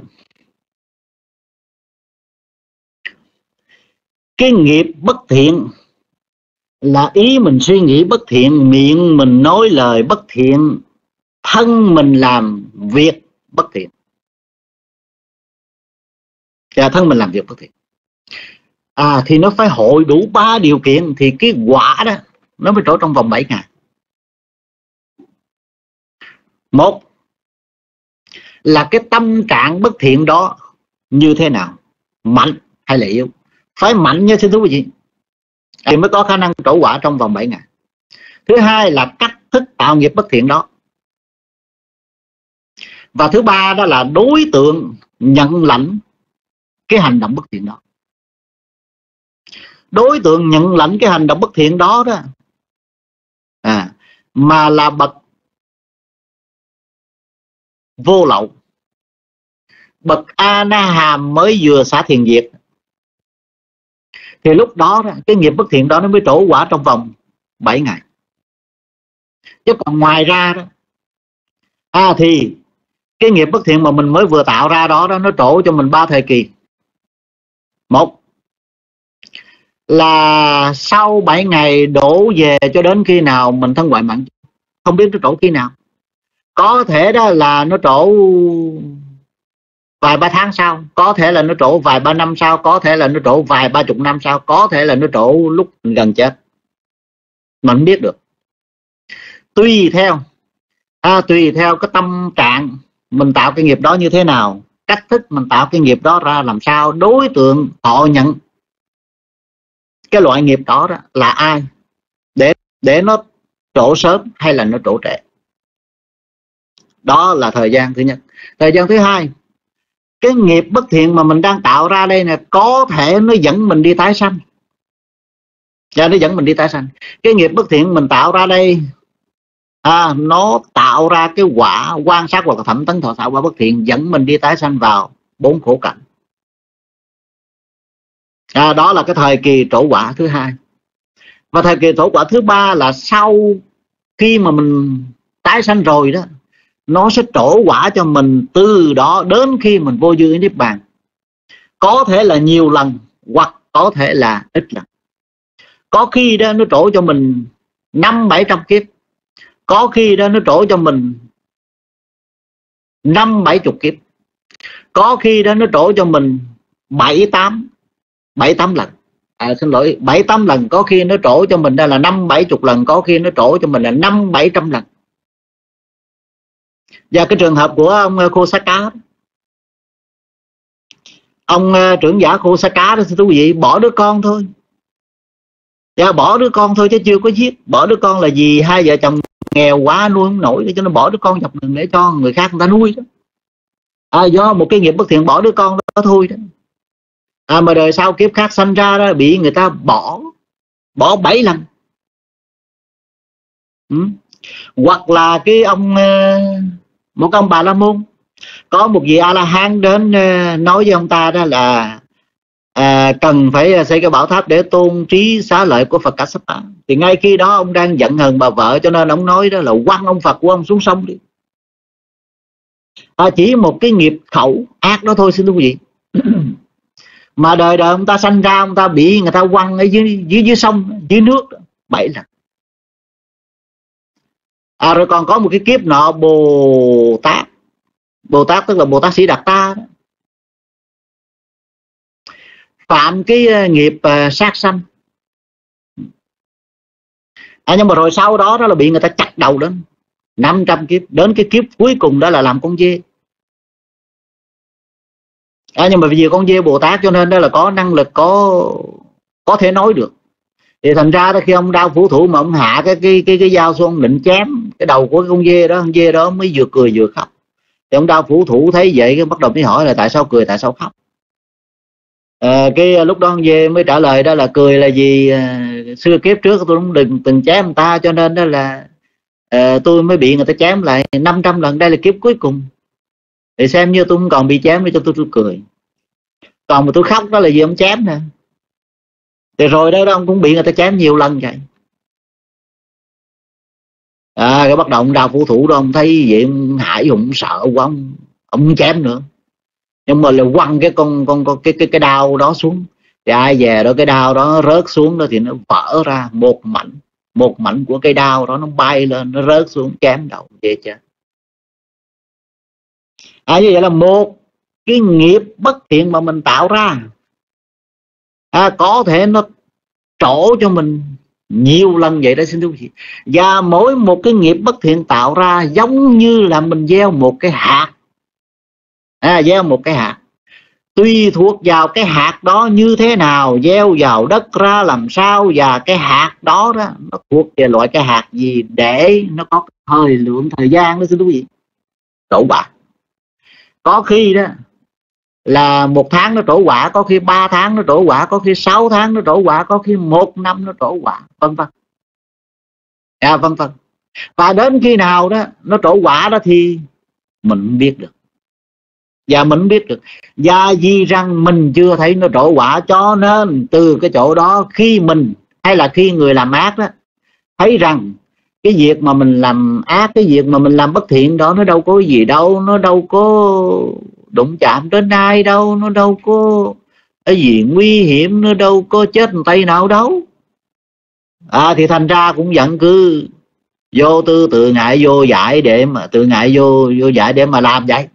cái nghiệp bất thiện là ý mình suy nghĩ bất thiện, miệng mình nói lời bất thiện, thân mình làm việc bất thiện. Và thân mình làm việc bất thiện. À, thì nó phải hội đủ ba điều kiện thì cái quả đó nó mới trổ trong vòng bảy ngày. Một là cái tâm trạng bất thiện đó như thế nào, mạnh hay là yếu. Phải mạnh như thưa quý vị thì mới có khả năng trổ quả trong vòng bảy ngày. Thứ hai là cách thức tạo nghiệp bất thiện đó. Và thứ ba đó là đối tượng nhận lãnh cái hành động bất thiện đó. Đối tượng nhận lãnh cái hành động bất thiện đó đó à, mà là bậc vô lậu, bậc A Na Hàm mới vừa xả thiền diệt, thì lúc đó, đó cái nghiệp bất thiện đó nó mới trổ quả trong vòng bảy ngày. Chứ còn ngoài ra đó, À thì cái nghiệp bất thiện mà mình mới vừa tạo ra đó, đó nó trổ cho mình ba thời kỳ. Một là sau bảy ngày đổ về cho đến khi nào mình thân ngoại mạng, không biết nó trổ khi nào. Có thể đó là nó trổ vài ba tháng sau, có thể là nó trổ vài ba năm sau, có thể là nó trổ vài ba chục năm sau, có thể là nó trổ lúc gần chết, mình không biết được. Tùy theo à, tùy theo cái tâm trạng mình tạo cái nghiệp đó như thế nào, cách thức mình tạo cái nghiệp đó ra làm sao, đối tượng họ nhận cái loại nghiệp đó, đó là ai, để để nó trổ sớm hay là nó trổ trễ. Đó là thời gian thứ nhất. Thời gian thứ hai, cái nghiệp bất thiện mà mình đang tạo ra đây nè, có thể nó dẫn mình đi tái sanh. Và nó dẫn mình đi tái sanh. Cái nghiệp bất thiện mình tạo ra đây à, nó tạo ra cái quả quan sát hoặc là thẩm tấn thọ xạo quả bất thiện, dẫn mình đi tái sanh vào bốn khổ cảnh. À, đó là cái thời kỳ trổ quả thứ hai. Và thời kỳ trổ quả thứ ba là sau khi mà mình tái sanh rồi đó, nó sẽ trổ quả cho mình từ đó đến khi mình vô dư niết bàn. Có thể là nhiều lần hoặc có thể là ít lần. Có khi đó nó trổ cho mình năm bảy trăm kiếp, có khi đó nó trổ cho mình năm bảy chục kiếp, có khi đó nó trổ cho mình bảy tám bảy tám lần. À, xin lỗi, bảy tám lần. Có khi nó trổ cho mình đây là năm bảy chục lần, có khi nó trổ cho mình là năm bảy trăm lần. Và cái trường hợp của ông Khosaka, ông trưởng giả Khosaka đó, thưa quý vị, bỏ đứa con thôi. Dạ, bỏ đứa con thôi chứ chưa có giết. Bỏ đứa con là gì? Hai vợ chồng nghèo quá nuôi không nổi, cho nên bỏ đứa con dọc đường để cho người khác người ta nuôi đó. À, do một cái nghiệp bất thiện bỏ đứa con đó thôi đó. À, mà đời sau kiếp khác sanh ra đó bị người ta bỏ bỏ bảy lần. Ừ. Hoặc là cái ông một ông Bà La Môn, có một vị A La Hán đến nói với ông ta đó là à, cần phải xây cái bảo tháp để tôn trí xá lợi của Phật Kassapa. Thì ngay khi đó ông đang giận hờn bà vợ, cho nên ông nói đó là quăng ông Phật của ông xuống sông đi. À, chỉ một cái nghiệp khẩu ác đó thôi, xin thưa quý vị. Mà đời đời ông ta sanh ra, ông ta bị người ta quăng ở dưới dưới dưới sông, dưới nước bảy lần. À, rồi còn có một cái kiếp nọ Bồ Tát. Bồ Tát tức là Bồ Tát Sĩ Đạt Ta đó, phạm cái nghiệp uh, sát sanh. À, nhưng mà rồi sau đó đó là bị người ta chặt đầu đến năm trăm kiếp, đến cái kiếp cuối cùng đó là làm con dê. À, nhưng mà vì con dê Bồ Tát cho nên đó là có năng lực, có có thể nói được. Thì thành ra đó, khi ông đao phủ thủ mà ông hạ cái cái cái cái dao xuống định chém cái đầu của con dê đó, con dê đó mới vừa cười vừa khóc. Thì ông đao phủ thủ thấy vậy cái bắt đầu mới hỏi là tại sao cười, tại sao khóc. À, cái lúc đó con dê mới trả lời đó là cười là gì, à, xưa kiếp trước tôi cũng đừng từng chém người ta, cho nên đó là à, tôi mới bị người ta chém lại năm trăm lần, đây là kiếp cuối cùng. Thì xem như tôi không còn bị chém để cho tôi, tôi cười. Còn mà tôi khóc đó là vì ông chém nè. Thì rồi đó, đó ông cũng bị người ta chém nhiều lần vậy. À, cái bắt đầu ông đao phủ thủ đó, ông thấy vậy ông hãi hùng sợ quá, ông, ông chém nữa. Nhưng mà là quăng cái con con, con cái cái cái đao đó xuống. Thì ai về đó cái đao đó rớt xuống đó thì nó vỡ ra một mảnh, một mảnh của cây đao đó nó bay lên, nó rớt xuống chém đầu vậy chứ. À, như vậy là một cái nghiệp bất thiện mà mình tạo ra, à, có thể nó trổ cho mình nhiều lần vậy đó, xin thưa quý vị. Và mỗi một cái nghiệp bất thiện tạo ra giống như là mình gieo một cái hạt. À, gieo một cái hạt, tùy thuộc vào cái hạt đó như thế nào, gieo vào đất ra làm sao, và cái hạt đó đó nó thuộc về loại cái hạt gì để nó có thời lượng thời gian đó, xin quý vị. Trổ quả có khi đó là một tháng nó trổ quả, có khi ba tháng nó trổ quả, có khi sáu tháng nó trổ quả, có khi một năm nó trổ quả, vân vân. À, vân vân. Và đến khi nào đó nó trổ quả đó thì mình không biết được. Và mình biết được. Và vì rằng mình chưa thấy nó trổ quả, cho nên từ cái chỗ đó khi mình hay là khi người làm ác đó thấy rằng Cái việc mà mình làm ác, cái việc mà mình làm bất thiện đó, nó đâu có gì đâu, nó đâu có đụng chạm đến ai đâu, nó đâu có cái gì nguy hiểm, nó đâu có chết một tay nào đâu. À thì thành ra cũng vẫn cứ vô tư tự ngại vô giải để mà tự ngại vô vô giải để mà làm vậy.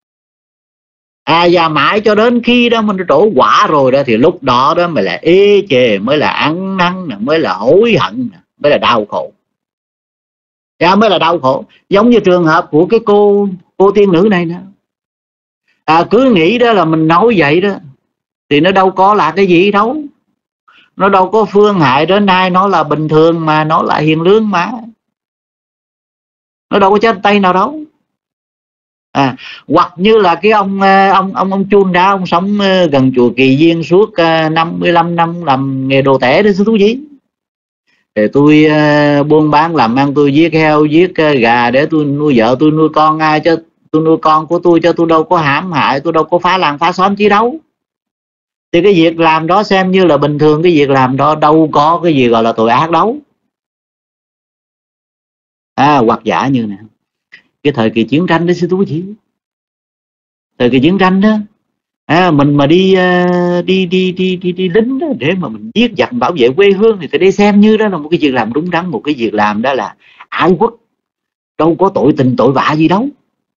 À và mãi cho đến khi đó mình trổ quả rồi đó, thì lúc đó đó mới là ê chề, mới là ăn năn, mới là hối hận, mới là đau khổ. Và mới là đau khổ. Giống như trường hợp của cái cô cô tiên nữ này nè. À, cứ nghĩ đó là mình nói vậy đó thì nó đâu có là cái gì đâu, nó đâu có phương hại đến ai, nó là bình thường mà, nó là hiền lương mà, nó đâu có chết tay nào đâu. À, hoặc như là cái ông ông ông ông Chun Đá, ông sống gần chùa Kỳ Viên suốt năm mươi lăm năm làm nghề đồ tể đó sư thú gì. Thì tôi uh, buôn bán làm ăn, tôi giết heo giết uh, gà để tôi nuôi vợ tôi nuôi con ai, cho tôi nuôi con của tôi, cho tôi đâu có hãm hại, tôi đâu có phá làng phá xóm chi đâu. Thì cái việc làm đó xem như là bình thường, cái việc làm đó đâu có cái gì gọi là tội ác đâu. À, hoặc giả như nè, cái thời kỳ chiến tranh đó sư thú gì, thời kỳ chiến tranh đó, à, mình mà đi đi đi đi đi đi lính đó, để mà mình giết giặc bảo vệ quê hương, thì tôi đi xem như đó là một cái việc làm đúng đắn, một cái việc làm đó là ái quốc, đâu có tội tình tội vạ gì đâu.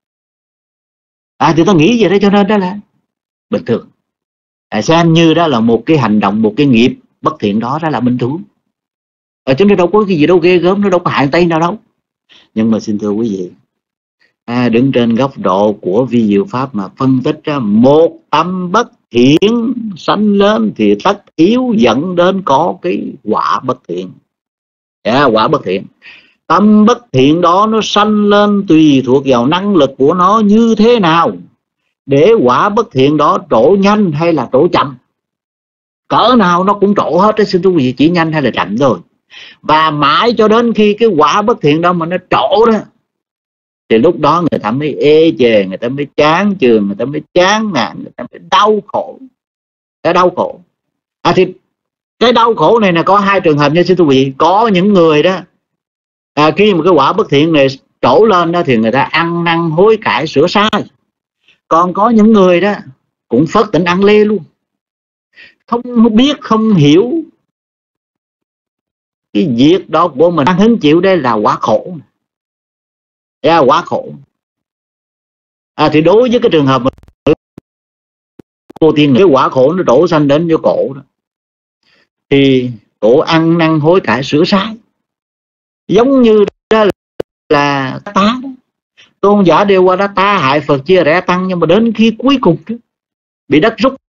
À thì tôi nghĩ vậy đó, cho nên đó là bình thường. À, xem như đó là một cái hành động, một cái nghiệp bất thiện đó, đó là bình thường. À, chứ nó đâu có cái gì đâu ghê gớm, nó đâu có hại tay nào đâu. Nhưng mà xin thưa quý vị, à, đứng trên góc độ của vi diệu pháp mà phân tích ra một tâm bất thiện sanh lên thì tất yếu dẫn đến có cái quả bất thiện. Yeah, quả bất thiện. Tâm bất thiện đó nó sanh lên tùy thuộc vào năng lực của nó như thế nào để quả bất thiện đó trổ nhanh hay là trổ chậm. Cỡ nào nó cũng trổ hết đó, xin thưa quý vị, chỉ nhanh hay là chậm thôi. Và mãi cho đến khi cái quả bất thiện đó mà nó trổ đó, thì lúc đó người ta mới ê chề, người ta mới chán chường, người ta mới chán nản, người ta mới đau khổ. Cái đau khổ. À thì cái đau khổ này là có hai trường hợp nha xin thưa quý vị. Có những người đó, à, khi mà cái quả bất thiện này trổ lên đó thì người ta ăn năn hối cải sửa sai. Còn có những người đó cũng phớt tỉnh ăn lê luôn, không biết không hiểu cái việc đó của mình đang hứng chịu đây là quả khổ. Yeah, quá khổ. À thì đối với cái trường hợp mà cô tiên cái quả khổ nó đổ sanh đến cho cổ đó, thì cổ ăn năn hối cải sửa sai. Giống như đó là tá đó. Tôn giả đều qua đó ta hại Phật chia rẽ tăng, nhưng mà đến khi cuối cùng đó, bị đất rút